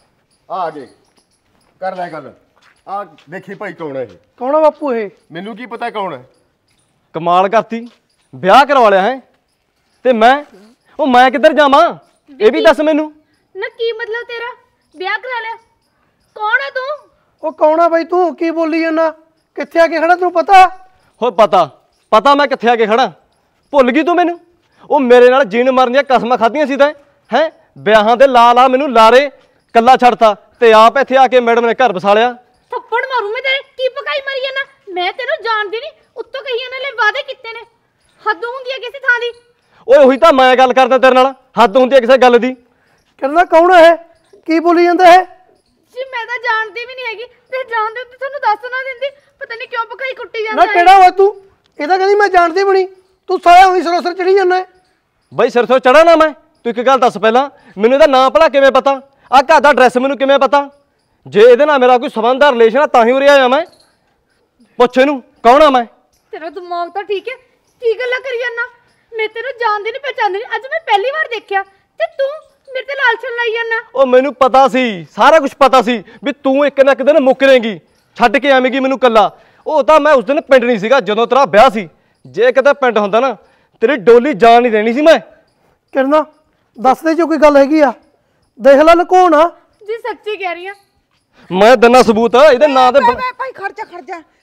ਆ ਗਏ, ਕਰ ਲੈ ਗੱਲ। ਆ ਦੇਖੀ ਭਾਈ ਕੌਣ ਹੈ ਇਹ? ਕੌਣ ਆ ਬਾਪੂ ਇਹ? ਮੈਨੂੰ ਕੀ ਪਤਾ ਕੌਣ ਹੈ। ਕਮਾਲ ਕਰਤੀ, ਵਿਆਹ ਕਰਵਾ ਲਿਆ ਹੈ ਤੇ ਮੈਂ ਉਹ ਮੈਂ ਕਿੱਧਰ ਜਾਵਾਂ? ਇਹ ਵੀ ਦੱਸ ਮੈਨੂੰ। ਨਾ ਕੀ ਮਤਲਬ ਤੇਰਾ? ਵਿਆਹ ਕਰਾ ਲਿਆ? ਕੌਣ ਆ ਤੂੰ? ਉਹ ਕੌਣ ਆ ਬਾਈ ਤੂੰ? ਕੀ ਬੋਲੀ ਜਾਂਦਾ? ਕਿੱਥੇ ਆ ਕੇ ਖੜਾ ਤੈਨੂੰ ਪਤਾ? ਹੋ ਪਤਾ ਪਤਾ ਮੈਂ ਕਿੱਥੇ ਆ ਕੇ ਖੜਾ? ਭੁੱਲ ਗਈ ਤੂੰ ਮੈਨੂੰ? ਉਹ ਮੇਰੇ ਨਾਲ ਜੀਣ ਮਰਨ ਦੀਆਂ ਕਸਮਾਂ ਖਾਧੀਆਂ ਸੀ ਤਾਂ ਹੈ। ਵਿਆਹਾਂ ਦੇ ਲਾ ਲਾ ਮੈਨੂੰ ਲਾਰੇ, ਕੱਲਾ ਛੱਡਤਾ ਤੇ ਆਪ ਇੱਥੇ ਆ ਕੇ ਮੈਡਮ ਨੇ ਘਰ ਵਸਾ ਲਿਆ। ਥੱਪੜ ਮਾਰੂ ਮੈਂ ਤੇਰੇ। ਕੀ ਪਕਾਈ ਮਰੀ ਜਾਂਦਾ? ਮੈਂ ਤੈਨੂੰ ਜਾਣਦੀ ਨਹੀਂ, ਉੱਤੋਂ ਕਹੀ ਇਹਨਾਂ ਨੇ ਵਾਅਦੇ ਕੀਤੇ ਨੇ। ਹੱਦ ਹੁੰਦੀ ਹੈ ਕਿਸੇ ਥਾਂ ਦੀ। ਓਏ ਉਹੀ ਤਾਂ ਮੈਂ ਗੱਲ ਕਰਦਾ ਤੇਰੇ ਨਾਲ, ਹੱਦ ਹੁੰਦੀ ਹੈ ਕਿਸੇ ਗੱਲ ਦੀ। ਕਹਿੰਦਾ ਕੌਣ ਹੈ? ਕੀ ਬੋਲੀ ਜਾਂਦਾ ਹੈ? ਜੀ ਮੈਂ ਤਾਂ ਜਾਣਦੀ ਵੀ ਨਹੀਂ ਹੈਗੀ, ਤੇ ਜਾਣਦੇ ਉੱਤੇ ਤੁਹਾਨੂੰ ਦੱਸ ਨਾ ਦਿੰਦੀ। ਪਤਾ ਨਹੀਂ ਕਿਉਂ ਪਕਾਈ ਕੁੱਟੀ ਜਾਂਦਾ ਨਾ ਹੈ। ਕਿਹੜਾ ਵਾ ਤੂੰ? ਇਹ ਤਾਂ ਕਹਿੰਦੀ ਮੈਂ ਜਾਣਦੀ ਬਣੀ। ਤੂੰ ਸਾਇਆ ਹੋਈ ਸਰੋਸਰ ਚੜੀ ਜਾਂਦਾ ਹੈ। ਬਈ ਸਿਰ ਤੋਂ ਚੜਾ ਨਾ ਮੈਂ। ਤੂੰ ਇੱਕ ਗੱਲ ਦੱਸ ਪਹਿਲਾਂ, ਮੈਨੂੰ ਇਹਦਾ ਨਾਂ ਭਲਾ ਕਿਵੇਂ ਪਤਾ? ਆਹ ਘਰ ਦਾ ਐਡਰੈਸ ਮੈਨੂੰ ਕਿਵੇਂ ਪਤਾ? ਜੇ ਇਹਦੇ ਨਾਲ ਮੇਰਾ ਕੋਈ ਸੰਬੰਧ ਦਾ ਰਿਲੇਸ਼ਨ ਆ ਤਾਂ ਹੀ ਉਰੇ ਆਇਆ ਮੈਂ। ਪੁੱਛ ਇਹਨੂੰ ਕੌਣ ਆ ਮੈਂ। ਤੇਰਾ ਦਿਮਾਗ ਤਾਂ ਠੀਕ ਹੈ, ਕੀ ਗੱਲਾਂ ਕਰੀ ਜਾਂਦਾ? ਮੈਂ ਤੈਨੂੰ ਜਾਣਦੀ ਨਹੀਂ ਪਛਾਣਦੀ ਨਹੀਂ, ਅੱਜ ਮੈਂ ਪਹਿਲੀ ਵਾਰ ਦੇਖਿਆ ਤੇ ਤੂੰ ਮੇਰੇ ਤੇ ਲਾਲਚਨ ਲਾਈ ਜਾਂਦਾ। ਉਹ ਮੈਨੂੰ ਪਤਾ ਸੀ, ਸਾਰਾ ਕੁਝ ਪਤਾ ਸੀ ਵੀ ਤੂੰ ਇੱਕ ਨਾ ਇੱਕ ਦਿਨ ਮੁੱਕਰੇਂਗੀ, ਛੱਡ ਕੇ ਆਵੇਂਗੀ ਮੈਨੂੰ ਕੱਲਾ। ਉਹ ਤਾਂ ਮੈਂ ਉਸ ਦਿਨ ਪਿੰਡ ਨਹੀਂ ਸੀਗਾ ਜਦੋਂ ਤੇਰਾ ਵਿਆਹ ਸੀ। ਜੇ ਕਿਤੇ ਪਿੰਡ ਹੁੰਦਾ ਨਾ ਤੇਰੀ ਡੋਲੀ ਜਾਣ ਨਹੀਂ ਦੇਣੀ ਸੀ ਮੈਂ। ਕਿਰਨਾ ਦੱਸ ਦੇ ਜੋ ਕੋਈ ਗੱਲ ਹੈਗੀ ਆ। ਦੇਖ ਲੈ ਲਕੋਣ ਆ। ਜੀ ਸੱਚੀ ਕਹਿ ਰਹੀ ਆ। ਮੈਂ ਦਿਨਾ ਸਬੂਤ ਇਹਦੇ ਨਾਂ ਤੇ। ਭਾਈ ਖੜ ਜਾ ਖੜ ਜਾ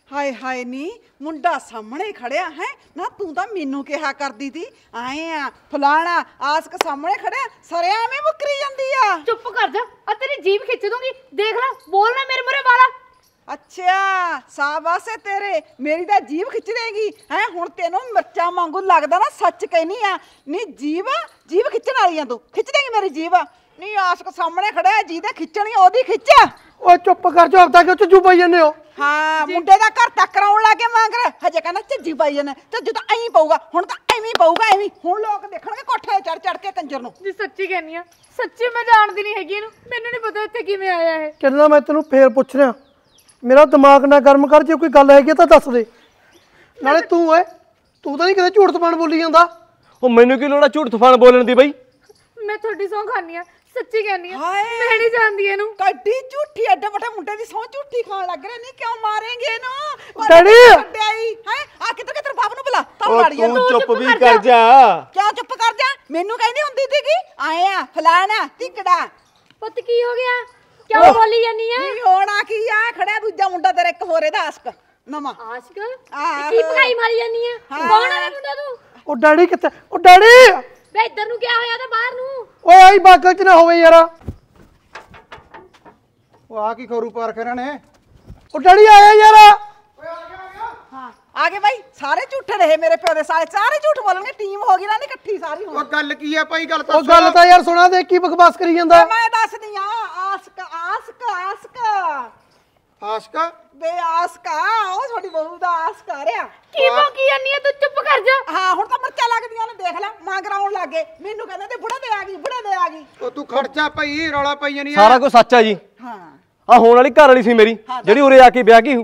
ਹਾਏ ਹਾਏ ਨੀ ਮੁੰਡਾ ਸਾਹਮਣੇ ਖੜਿਆ ਹੈ ਨਾ, ਤੂੰ ਤਾਂ ਮੈਨੂੰ ਕਿਹਾ ਕਰਦੀ ਤੀ ਆਏ ਆ ਫਲਾਣਾ ਆਸਕ ਸਾਹਮਣੇ ਖੜਿਆ ਸਰਿਆ ਐਵੇਂ ਮੁੱਕਰੀ ਜਾਂਦੀ ਆ। ਚੁੱਪ ਕਰ ਜਾ, ਆ ਤੇਰੀ ਜੀਭ ਖਿੱਚ ਦੂੰਗੀ, ਦੇਖ ਲੈ ਬੋਲ ਨਾ ਮੇਰੇ ਮੂਹਰੇ ਵਾਲਾ। ਅੱਛਾ ਸਾਬਾਸੇ ਤੇਰੇ, ਮੇਰੀ ਤਾਂ ਜੀਭ ਖਿੱਚ ਦੇਗੀ ਹੈ। ਹੁਣ ਤੈਨੂੰ ਮਿਰਚਾਂ ਵਾਂਗੂ ਲੱਗਦਾ ਨਾ, ਸੱਚ ਕਹਿਨੀ ਆ ਨੀ ਜੀਭ ਜੀਭ ਖਿੱਚਣ ਵਾਲੀ ਆ ਤੂੰ, ਖਿੱਚ ਦੇਗੀ ਮੇਰੀ ਜੀਭ ਨੀ। ਆਸਕ ਸਾਹਮਣੇ ਖੜਿਆ ਜਿਹਦੇ ਖਿੱਚਣੀ ਉਹਦੀ ਖਿੱਚ। ਓਏ ਚੁੱਪ ਕਰ ਜਾ, ਆਪਦਾ ਕਿਉਂ ਝੱਜੂ ਪਾਈ ਜਾਂਦੇ ਹੋ? ਹਾਂ ਮੁੰਡੇ ਦਾ ਘਰ ਤੱਕ ਕਰਾਉਣ ਲੱਗੇ ਮੰਗ ਰਿਹਾ, ਹਜੇ ਕਹਿੰਦਾ ਝੱਜੀ ਪਾਈ ਜਾਂਦੇ। ਝੱਜੂ ਤਾਂ ਐਂ ਪਊਗਾ, ਹੁਣ ਤਾਂ ਐਵੇਂ ਪਊਗਾ ਐਵੇਂ। ਹੁਣ ਲੋਕ ਦੇਖਣਗੇ ਕੋਠੇ ਚੜ ਚੜ ਕੇ ਕੰਜਰ ਨੂੰ। ਜੀ ਸੱਚੀ ਕਹਿੰਨੀ ਆ, ਸੱਚੀ ਮੈਂ ਜਾਣਦੀ ਨਹੀਂ ਹੈਗੀ ਇਹਨੂੰ, ਮੈਨੂੰ ਨਹੀਂ ਪਤਾ ਇੱਥੇ ਕਿਵੇਂ ਆਇਆ ਇਹ। ਕਿੰਨਾ ਮੈਂ ਤੈਨੂੰ ਫੇਰ ਪੁੱਛ ਰਿਹਾ, ਮੇਰਾ ਦਿਮਾਗ ਨਾ ਗਰਮ ਕਰ, ਜੇ ਕੋਈ ਗੱਲ ਹੈਗੀ ਤਾਂ ਦੱਸ ਦੇ। ਨਾਲੇ ਤੂੰ ਓਏ ਤੂੰ ਤਾਂ ਨਹੀਂ ਕਿਤੇ ਝੂਠ ਤਪਾਣ ਬੋਲੀ ਜਾਂਦਾ। ਉਹ ਮੈਨੂੰ ਕੀ ਲੋੜ ਆ ਝੂਠ ਤੂਫਾਨ ਬੋਲਣ ਦੀ ਬਈ? ਮੈਂ ਤੁਹਾਡੀ ਸਹੁੰ ਖਾਨੀ ਆ, ਸੱਚੀ ਕਹਿੰਨੀ ਆ, ਹਾਏ। ਮੈਂ ਨਹੀਂ ਜਾਣਦੀ ਇਹਨੂੰ। ਕੱਢੀ ਝੂਠੀ ਐਡੇ ਵੱਡੇ ਮੁੰਡੇ ਦੀ ਸਹੁੰ ਝੂਠੀ ਖਾਣ ਲੱਗ ਰਿਹਾ। ਨਹੀਂ ਕਿਉਂ ਮਾਰੇਂਗੇ ਇਹਨੂੰ? ਡੈਡੀ। ਕੱਢਿਆਈ ਹੈ ਆ ਕਿੱਧਰ ਕਿੱਧਰ ਬਾਪ ਨੂੰ ਬੁਲਾ ਤਾਂ ਉਹ ਲਾੜੀਆਂ ਤੂੰ ਚੁੱਪ ਵੀ ਕਰ ਜਾ। ਕਿਉਂ ਚੁੱਪ ਕਰ ਜਾ? ਮੈਨੂੰ ਕਹਿੰਦੀ ਹੁੰਦੀ ਸੀਗੀ ਆਏ ਆ ਫਲਾਣਾ ਟਿਕੜਾ। ਪੁੱਤ ਕੀ ਹੋ ਗਿਆ, ਕਿਉਂ ਬੋਲੀ ਜਾਨੀ ਆ? ਕੀ ਹੋਣਾ ਕੀ ਆ? ਖੜਿਆ ਦੂਜਾ ਮੁੰਡਾ ਤੇਰਾ ਇੱਕ ਹੋਰ ਇਹਦਾ ਆਸ਼ਕ ਨਵਾਂ। ਆਸ਼ਕ ਆਹ। ਤੇ ਕੀ ਭਗਾਈ ਮਾਰੀ ਜਾਨੀ ਆ? ਕੌਣ ਆ ਮੁੰਡਾ ਤੂੰ? ਉਹ ਡੈਡੀ ਕਿੱਥੇ? ਉਹ ਡੈਡੀ ਵੇ ਇੱਧਰ ਨੂੰ ਕਿਆ ਹੋਇਆ ਤੇ ਬਾਹਰ ਨੂੰ? ਓਏ ਆਈ ਬਾਗਲ ਚ ਨਾ ਹੋਵੇ ਯਾਰ। ਉਹ ਆ ਕੀ ਖਰੂ ਪਾਰਕ ਇਹਨਾਂ ਨੇ? ਉਹ ਡੈਡੀ ਆਇਆ ਯਾਰ। ਹਾਂ ਆ ਗਏ ਬਾਈ, ਸਾਰੇ ਝੂਠੇ ਰਹੇ ਮੇਰੇ ਪਿਓ ਦੇ ਸਾਰੇ, ਸਾਰੇ ਝੂਠ ਬੋਲਣਗੇ। ਟੀਮ ਹੋ ਗਈ ਨਾ ਨੀ ਇਕੱਠੀ ਸਾਰੀ ਹੁਣ। ਉਹ ਗੱਲ ਕੀ ਆ ਭਾਈ? ਗੱਲ ਤਾਂ ਉਹ ਗੱਲ ਤਾਂ ਯਾਰ ਸੁਣਾ ਦੇ, ਕੀ ਬਕਵਾਸ ਕਰੀ ਜਾਂਦਾ? ਮੈਂ ਦੱਸਦੀ ਆ ਆਸਕ ਆਸਕ ਆਸਕ ਆਸ਼ਕ ਬੇ ਆਸਕ ਆ, ਉਹ ਤੁਹਾਡੀ ਬਹੂ ਦਾ ਆਸਕ ਆ ਰਿਹਾ। ਕੀ ਭੌਂਕੀ ਜਾਨੀ ਆ ਤੂੰ, ਚੁੱਪ ਕਰ ਜਾ। ਹਾਂ ਹੁਣ ਤਾਂ ਮਿਰਚਾਂ ਲੱਗਦੀਆਂ ਨੇ, ਦੇਖ ਲੈ ਮਾਂ ਕਰਾਉਣ ਲੱਗੇ ਮੈਨੂੰ। ਕਹਿੰਦੇ ਤੇ ਬੁੜੇ ਦੇ ਆ ਗਈ, ਬੁੜੇ ਦੇ ਆ ਗਈ। ਉਹ ਤੂੰ ਖਰਚਾ ਭਾਈ, ਰੌਲਾ ਪਾਈ ਜਾਨੀ ਆ। ਸਾਰਾ ਕੁਝ ਸੱਚ ਆ ਜੀ। ਹਾਂ ਆ ਹੋਣ ਵਾਲੀ ਘਰ ਵਾਲੀ ਸੀ ਮੇਰੀ, ਜਿਹੜੀ ਉਰੇ ਆ ਕੇ ਵਿਆਹ ਗਈ।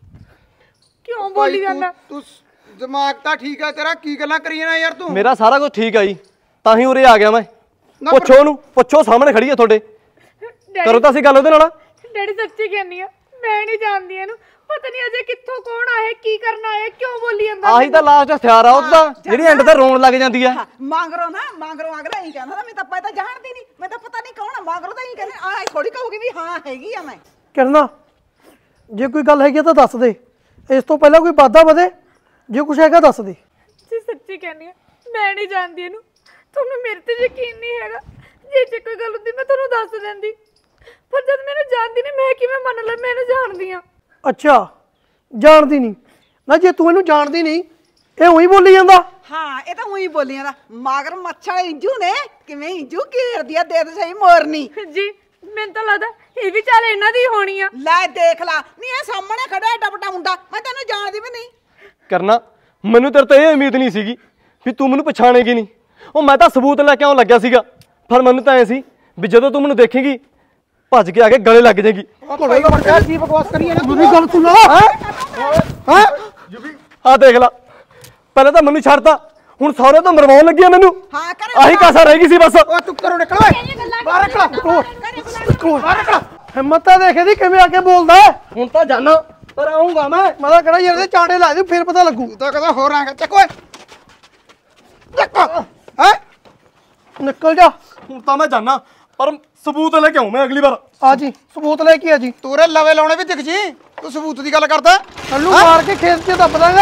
ਕਿਉਂ ਬੋਲੀ ਜਾਂਦਾ? ਤੂੰ ਦਿਮਾਗ ਤਾਂ ਠੀਕ ਆ ਤੇਰਾ, ਕੀ ਗੱਲਾਂ ਕਰੀ ਜਾਣਾ ਯਾਰ ਤੂੰ? ਮੇਰਾ ਸਾਰਾ ਕੁਝ ਠੀਕ ਆ ਜੀ, ਤਾਂ ਹੀ ਉਰੇ ਆ ਗਿਆ ਮੈਂ। ਨਾ ਪੁੱਛੋ ਉਹਨੂੰ, ਪੁੱਛੋ, ਸਾਹਮਣੇ ਖੜੀ ਆ ਤੁਹਾਡੇ। ਕਰੋ ਤਾਂ ਅਸੀਂ ਗੱਲ ਉਹਦੇ ਨਾਲ। ਡੈਡੀ ਸੱਚੀ ਕਹਿੰਨੀ ਆ, ਮੈਂ ਨਹੀਂ ਜਾਣਦੀ ਇਹਨੂੰ। ਪਤਾ ਨਹੀਂ ਅਜੇ ਕਿੱਥੋਂ ਕੌਣ ਆਇਆ, ਕੀ ਕਰਨ ਆਇਆ, ਕਿਉਂ ਬੋਲੀ ਜਾਂਦਾ? ਆਹੀ ਤਾਂ ਲਾਸਟ ਹਥਿਆਰ ਆ ਉਹਦਾ, ਜਿਹੜੀ ਐਂਡ ਤੇ ਰੋਣ ਲੱਗ ਜਾਂਦੀ ਆ। ਮੰਗਰੋ ਨਾ ਮੰਗਰੋ ਅਗਲਾ ਹੀ ਕਹਿੰਦਾ ਮੈਂ ਤਾਂ ਮੈਂ ਤਾਂ ਜਾਣਦੀ ਨਹੀਂ, ਮੈਂ ਤਾਂ ਪਤਾ ਨਹੀਂ ਕੌਣ ਆ। ਮੰਗਰੋ ਤਾਂ ਹੀ ਕਹਿੰਦੇ ਆ, ਥੋੜੀ ਕਹੂਗੀ ਵੀ ਹਾਂ ਹੈਗੀ ਆ ਮੈਂ। ਕਿਰਨਾ ਜੇ ਕੋਈ ਗੱਲ ਹੈਗੀ ਤਾਂ ਦੱਸ ਦੇ, ਇਸ ਤੋਂ ਪਹਿਲਾਂ ਕੋਈ ਵਾਧਾ ਵਧੇ। ਜੇ ਕੁਛ ਹੈਗਾ ਦੱਸ ਦੇ। ਜੀ ਸੱਚੀ ਕਹਿੰਨੀ ਆ, ਮੈਂ ਨਹੀਂ ਜਾਣਦੀ ਇਹਨੂੰ। ਤੁਹਾਨੂੰ ਮੇਰੇ ਤੇ ਯਕੀਨ ਨਹੀਂ ਹੈਗਾ। ਜੇ ਜੇ ਕੋਈ ਗੱਲ ਹੁੰਦੀ ਮੈਂ ਤੁਹਾਨੂੰ ਦੱਸ ਦਿੰਦੀ, ਪਰ ਜਦ ਮੈਨੂੰ ਜਾਣਦੀ ਨਹੀਂ, ਮੈਂ ਕਿਵੇਂ ਮੰਨ ਲਾਂ ਮੈਂ ਇਹਨੂੰ ਜਾਣਦੀ ਆ? ਅੱਛਾ ਜਾਣਦੀ ਨਹੀਂ ਨਾ? ਜੇ ਤੂੰ ਇਹਨੂੰ ਜਾਣਦੀ ਨਹੀਂ, ਇਹ ਉਹੀ ਬੋਲੀ ਜਾਂਦਾ। ਹਾਂ ਇਹ ਤਾਂ ਉਹੀ ਬੋਲੀਆਂ ਦਾ ਮਗਰ ਮੱਛਾ ਇੰਜੂ ਨੇ ਕਿਵੇਂ ਇੰਜੂ ਘੇਰਦੀ ਆ, ਦੇ ਦੇ ਸਹੀ ਮੋਰਨੀ ਜੀ ਮੈਨੂੰ ਤਾਂ ਲੱਗਦਾ ਇਹ ਵੀ ਚੱਲ ਇਹਨਾਂ ਦੀ ਹੋਣੀ ਆ। ਲੈ ਦੇਖ ਲਾ, ਨਹੀਂ ਇਹ ਸਾਹਮਣੇ ਖੜਾ ਏਡਾ ਵੱਡਾ ਮੁੰਡਾ, ਮੈਂ ਤੈਨੂੰ ਜਾਣਦੀ ਵੀ ਨਹੀਂ। ਕਰਨਾ ਮੈਨੂੰ ਤੇਰੇ ਤੋਂ ਇਹ ਉਮੀਦ ਨਹੀਂ ਸੀਗੀ ਵੀ ਤੂੰ ਮੈਨੂੰ ਪਛਾਣੇਗੀ ਨਹੀਂ। ਉਹ ਮੈਂ ਤਾਂ ਸਬੂਤ ਲੈ ਕੇ ਆਉਣ ਲੱਗਿਆ ਸੀਗਾ, ਪਰ ਮੈਨੂੰ ਤਾਂ ਐ ਸੀ ਵੀ ਜਦੋਂ ਤੂੰ ਮੈਨੂੰ ਦੇਖੇਂਗੀ ਭੱਜ ਕੇ ਆ ਕੇ ਗਲੇ ਲੱਗ ਜਾਏਗੀ। ਕੀ ਬਕਵਾਸ ਕਰੀ ਜਾਣਾ? ਮੇਰੀ ਗੱਲ ਸੁਣ ਲਾ। ਹੈ ਆ ਦੇਖ ਲਾ, ਪਹਿਲਾਂ ਤਾਂ ਮੈਨੂੰ ਛੱਡਤਾ, ਹੁਣ ਸਹੁਰੇ ਤੋਂ ਮਰਵਾਉਣ ਲੱਗੀ ਆ ਮੈਨੂੰ। ਹਾਂ ਕਰ ਆਹੀ ਕਾਸਾ ਰਹਿ ਗਈ ਸੀ ਬਸ। ਓ ਤੂੰ ਕਰੋ ਨਿਕਲ ਓਏ, ਬਾਹਰ ਨਿਕਲ। ਬਾਹਰ ਨਿਕਲ। ਹਿੰਮਤ ਤਾਂ ਦੇਖ ਇਹਦੀ ਕਿਵੇਂ ਆ ਕੇ ਬੋਲਦਾ। ਹੁਣ ਤਾਂ ਜਾਣਾ, ਪਰ ਆਉਂਗਾ ਮੈਂ। ਮੈਂ ਤਾਂ ਕਿਹੜਾ ਯਾਰ ਇਹਦੇ ਚਾਂਡੇ ਲਾ ਦੇ, ਫਿਰ ਪਤਾ ਲੱਗੂ। ਤੂੰ ਤਾਂ ਕਦਾ ਹੋਰ ਆਂਗਾ। ਚੱਕ ਓਏ ਚੱਕ। ਹੈ ਨਿਕਲ ਜਾ। ਹੁਣ ਤਾਂ ਮੈਂ ਜਾਣਾ, ਪਰ ਸਬੂਤ ਲੈ ਕੇ ਆਉਂ ਮੈਂ ਅਗਲੀ ਵਾਰ। ਆ ਜੀ ਸਬੂਤ ਲੈ ਕੇ ਆ ਜੀ। ਤੂਰੇ ਲਵੇ ਲਾਉਣੇ ਵੀ ਦਿਖ ਜੀ, ਤੂੰ ਸਬੂਤ ਦੀ ਗੱਲ ਕਰਦਾ। ਕੱਲੂ ਮਾਰ ਕੇ ਖੇਤ 'ਚ ਦੱਬ ਦਾਂਗੇ।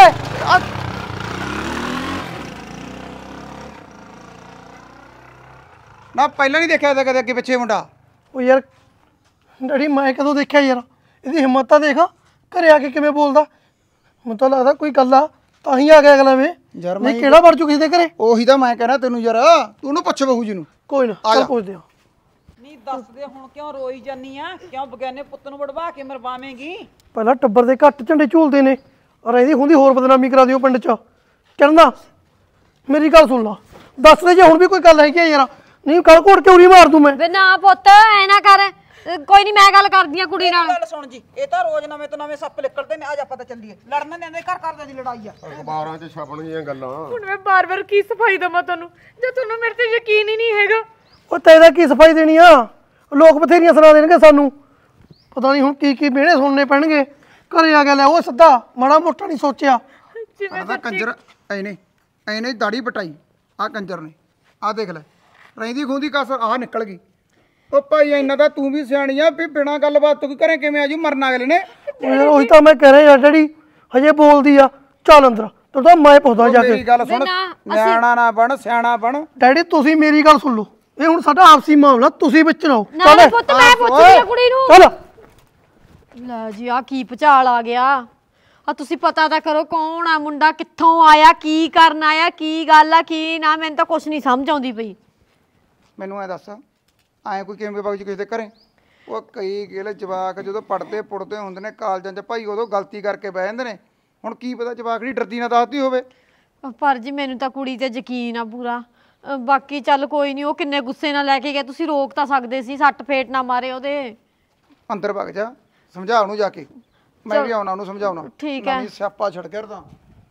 ਨਾ ਪਹਿਲਾਂ ਨਹੀਂ ਦੇਖਿਆ ਇਹਦਾ ਕਦੇ ਅੱਗੇ ਪਿੱਛੇ ਮੁੰਡਾ। ਉਹ ਯਾਰ ਡੈਡੀ ਮੈਂ ਕਦੋਂ ਦੇਖਿਆ ਯਾਰ, ਇਹਦੀ ਹਿੰਮਤ ਤਾਂ ਦੇਖ, ਘਰੇ ਆ ਕੇ ਕਿਵੇਂ ਬੋਲਦਾ। ਮੈਨੂੰ ਤਾਂ ਲੱਗਦਾ ਕੋਈ ਗੱਲ ਆ ਤਾਂ ਹੀ ਆ ਗਿਆ ਅਗਲਾ ਵੇ। ਯਾਰ ਨਹੀਂ ਕਿਹੜਾ ਵੜ ਚੁੱਕੀ ਦੇ ਘਰੇ। ਉਹੀ ਤਾਂ ਮੈਂ ਕਹਿਣਾ ਤੈਨੂੰ ਯਾਰ, ਤੂੰ ਉਹਨੂੰ ਪੁੱਛ ਬਹੂ ਜੀ ਨੂੰ। ਕੋਈ ਨਾ ਚੱਲ ਪੁੱਛਦੇ ਆ। ਨਹੀਂ ਦੱਸਦੇ ਹੁਣ ਕਿਉਂ ਰੋਈ ਜਾਨੀ ਆ? ਕਿਉਂ ਬਗਾਨੇ ਪੁੱਤ ਨੂੰ ਵੜਵਾ ਕੇ ਮਰਵਾਵੇਂਗੀ? ਪਹਿਲਾਂ ਟੱਬਰ ਦੇ ਘੱਟ ਝੰਡੇ ਝੂਲਦੇ ਨੇ, ਔਰ ਇਹਦੀ ਹੁੰਦੀ ਹੋਰ ਬਦਨਾਮੀ ਕਰਾ ਦਿਓ ਪਿੰਡ 'ਚ। ਕਹਿੰਦਾ ਮੇਰੀ ਗੱਲ ਸੁਣ ਲਾ, ਦੱਸ ਦੇ ਜੇ ਹੁਣ ਵੀ ਕੋਈ ਗੱਲ ਹੈਗੀ ਆ ਯਾਰ, ਨਹੀਂ ਕੱਲ ਘੋੜ ਕੇ ਉਰੀ ਮਾਰ ਦੂੰ ਮੈਂ। ਵੇ ਨਾ ਪੁੱਤ ਐ ਨਾ ਕਰ, ਕੋਈ ਨਹੀਂ ਮੈਂ ਗੱਲ ਕਰਦੀ ਆ ਕੁੜੀ ਨਾਲ। ਗੱਲ ਸੁਣ ਜੀ, ਇਹ ਤਾਂ ਰੋਜ਼ ਨਵੇਂ ਤੋਂ ਨਵੇਂ ਸੱਪ ਨਿਕਲਦੇ ਨੇ। ਅੱਜ ਆਪਾਂ ਤਾਂ ਚੱਲੀਏ, ਲੜਨ ਦੇ ਘਰ ਘਰ ਦੀ ਲੜਾਈ ਆ। ਅਖਬਾਰਾਂ 'ਚ ਛਪਣਗੀਆਂ ਗੱਲਾਂ। ਹੁਣ ਮੈਂ ਬਾਰ-ਬਾਰ ਕੀ ਸਫਾਈ ਦਵਾਂ ਤੁਹਾਨੂੰ, ਜੇ ਤੁਹਾਨੂੰ ਮੇਰੇ ਤੇ ਯਕੀਨ ਹੀ ਨਹੀਂ ਹੈਗਾ। ਉਹ ਤੇਰਾ ਕੀ ਸਫਾਈ ਦੇਣੀ ਆ? ਲੋਕ ਬਥੇਰੀਆਂ ਸੁਣਾ ਦੇਣਗੇ ਸਾਨੂੰ, ਪਤਾ ਨਹੀਂ ਹੁਣ ਕੀ ਕੀ ਮਿਹਣੇ ਸੁਣਨੇ ਪੈਣਗੇ। ਘਰੇ ਆ ਗਿਆ ਲੈ ਉਹ ਸਿੱਧਾ, ਮਾੜਾ ਮੋਟਾ ਨਹੀਂ ਸੋਚਿਆ। ਜਿਵੇਂ ਆਹ ਕੰਜਰ ਐਨੇ ਐਨੇ ਦਾੜੀ ਪਟਾਈ ਆ ਕੰਜਰ ਨੇ। ਆ ਦੇਖ ਲੈ ਰਹਿੰਦੀ ਖੂੰਦੀ ਕਸਰ ਆਹ ਨਿਕਲ ਗਈ। ਉਹ ਭਾਈ ਇੰਨਾ ਤਾਂ ਤੂੰ ਵੀ ਸਿਆਣੀ ਆ ਵੀ ਬਿਨਾਂ ਗੱਲਬਾਤ ਤੋਂ ਘਰੇ ਕਿਵੇਂ ਆਜੂ, ਮਰਨ ਅਗਲੇ ਨੇ। ਉਹ ਯਾਰ ਉਹੀ ਤਾਂ ਮੈਂ ਕਹਿ ਰਿਹਾ ਯਾਰ ਡੈਡੀ, ਹਜੇ ਬੋਲਦੀ ਆ। ਚੱਲ ਅੰਦਰ ਤੂੰ ਤਾਂ ਮੈਂ ਪੁੱਛਦਾ ਜਾ ਕੇ। ਮੇਰੀ ਗੱਲ ਸੁਣ, ਵੇ ਨਾ, ਅਸੀਂ- ਨਿਆਣਾ ਨਾ ਬਣ ਸਿਆਣਾ ਬਣ। ਡੈਡੀ ਤੁਸੀਂ ਮੇਰੀ ਗੱਲ ਸੁਣ ਲਓ, ਇਹ ਹੁਣ ਸਾਡਾ ਆਪਸੀ ਮਾਮਲਾ, ਤੁਸੀਂ ਵਿੱਚ ਰਹੋ। ਨਾ ਨਾ ਪੁੱਤ ਮੈਂ ਪੁੱਛਦੀ ਆ ਕੁੜੀ ਨੂੰ। ਚੱਲ ਲੈ ਜੀ ਆ ਕੀ ਭਚਾਲ ਆ ਗਿਆ। ਆ ਤੁਸੀਂ ਪਤਾ ਤਾਂ ਕਰੋ ਕੌਣ ਆ ਮੁੰਡਾ, ਕਿੱਥੋਂ ਆਇਆ, ਕੀ ਕਰਨ ਆਇਆ, ਕੀ ਗੱਲ ਆ ਕੀ ਨਾ, ਮੈਨੂੰ ਤਾਂ ਕੁਛ ਨਹੀਂ ਸਮਝ ਆਉਂਦੀ ਪਈ। ਮੈਨੂੰ ਐ ਦੱਸ, ਐ ਕੋਈ ਕਿਵੇਂ ਬਾਬੂ ਜੀ ਕਿਸੇ ਦੇ ਘਰੇ? ਉਹ ਕਈ ਗਿਲ ਜਵਾਕ ਜਦੋਂ ਪੜਦੇ ਪੁੜਦੇ ਹੁੰਦੇ ਨੇ ਕਾਲਜਾਂ 'ਚ ਭਾਈ, ਉਦੋਂ ਗਲਤੀ ਕਰਕੇ ਬਹਿ ਜਾਂਦੇ ਨੇ। ਹੁਣ ਕੀ ਪਤਾ ਜਵਾਕੜੀ ਡਰਦੀ ਨਾ ਦੱਸਦੀ ਹੋਵੇ। ਪਰ ਜੀ ਮੈਨੂੰ ਤਾਂ ਕੁੜੀ ਤੇ ਯਕੀਨ ਆ ਪੂਰਾ। ਅ, ਬਾਕੀ ਚੱਲ ਕੋਈ ਨਹੀਂ, ਉਹ ਕਿੰਨੇ ਗੁੱਸੇ ਨਾਲ ਲੈ ਕੇ ਗਿਆ, ਤੁਸੀਂ ਰੋਕ ਤਾਂ ਸਕਦੇ ਸੀ, ਸੱਟ ਫੇਟ ਨਾ ਮਾਰੇ ਉਹਦੇ। ਅੰਦਰ ਵਗ ਜਾ, ਸਮਝਾ ਉਹਨੂੰ ਜਾ ਕੇ। ਮੈਂ ਵੀ ਆਉਣਾ ਉਹਨੂੰ ਸਮਝਾਉਣਾ। ਠੀਕ ਹੈ। ਨਵੀਂ ਸਿਆਪਾ ਛੱਡ ਕੇ ਰਦਾ।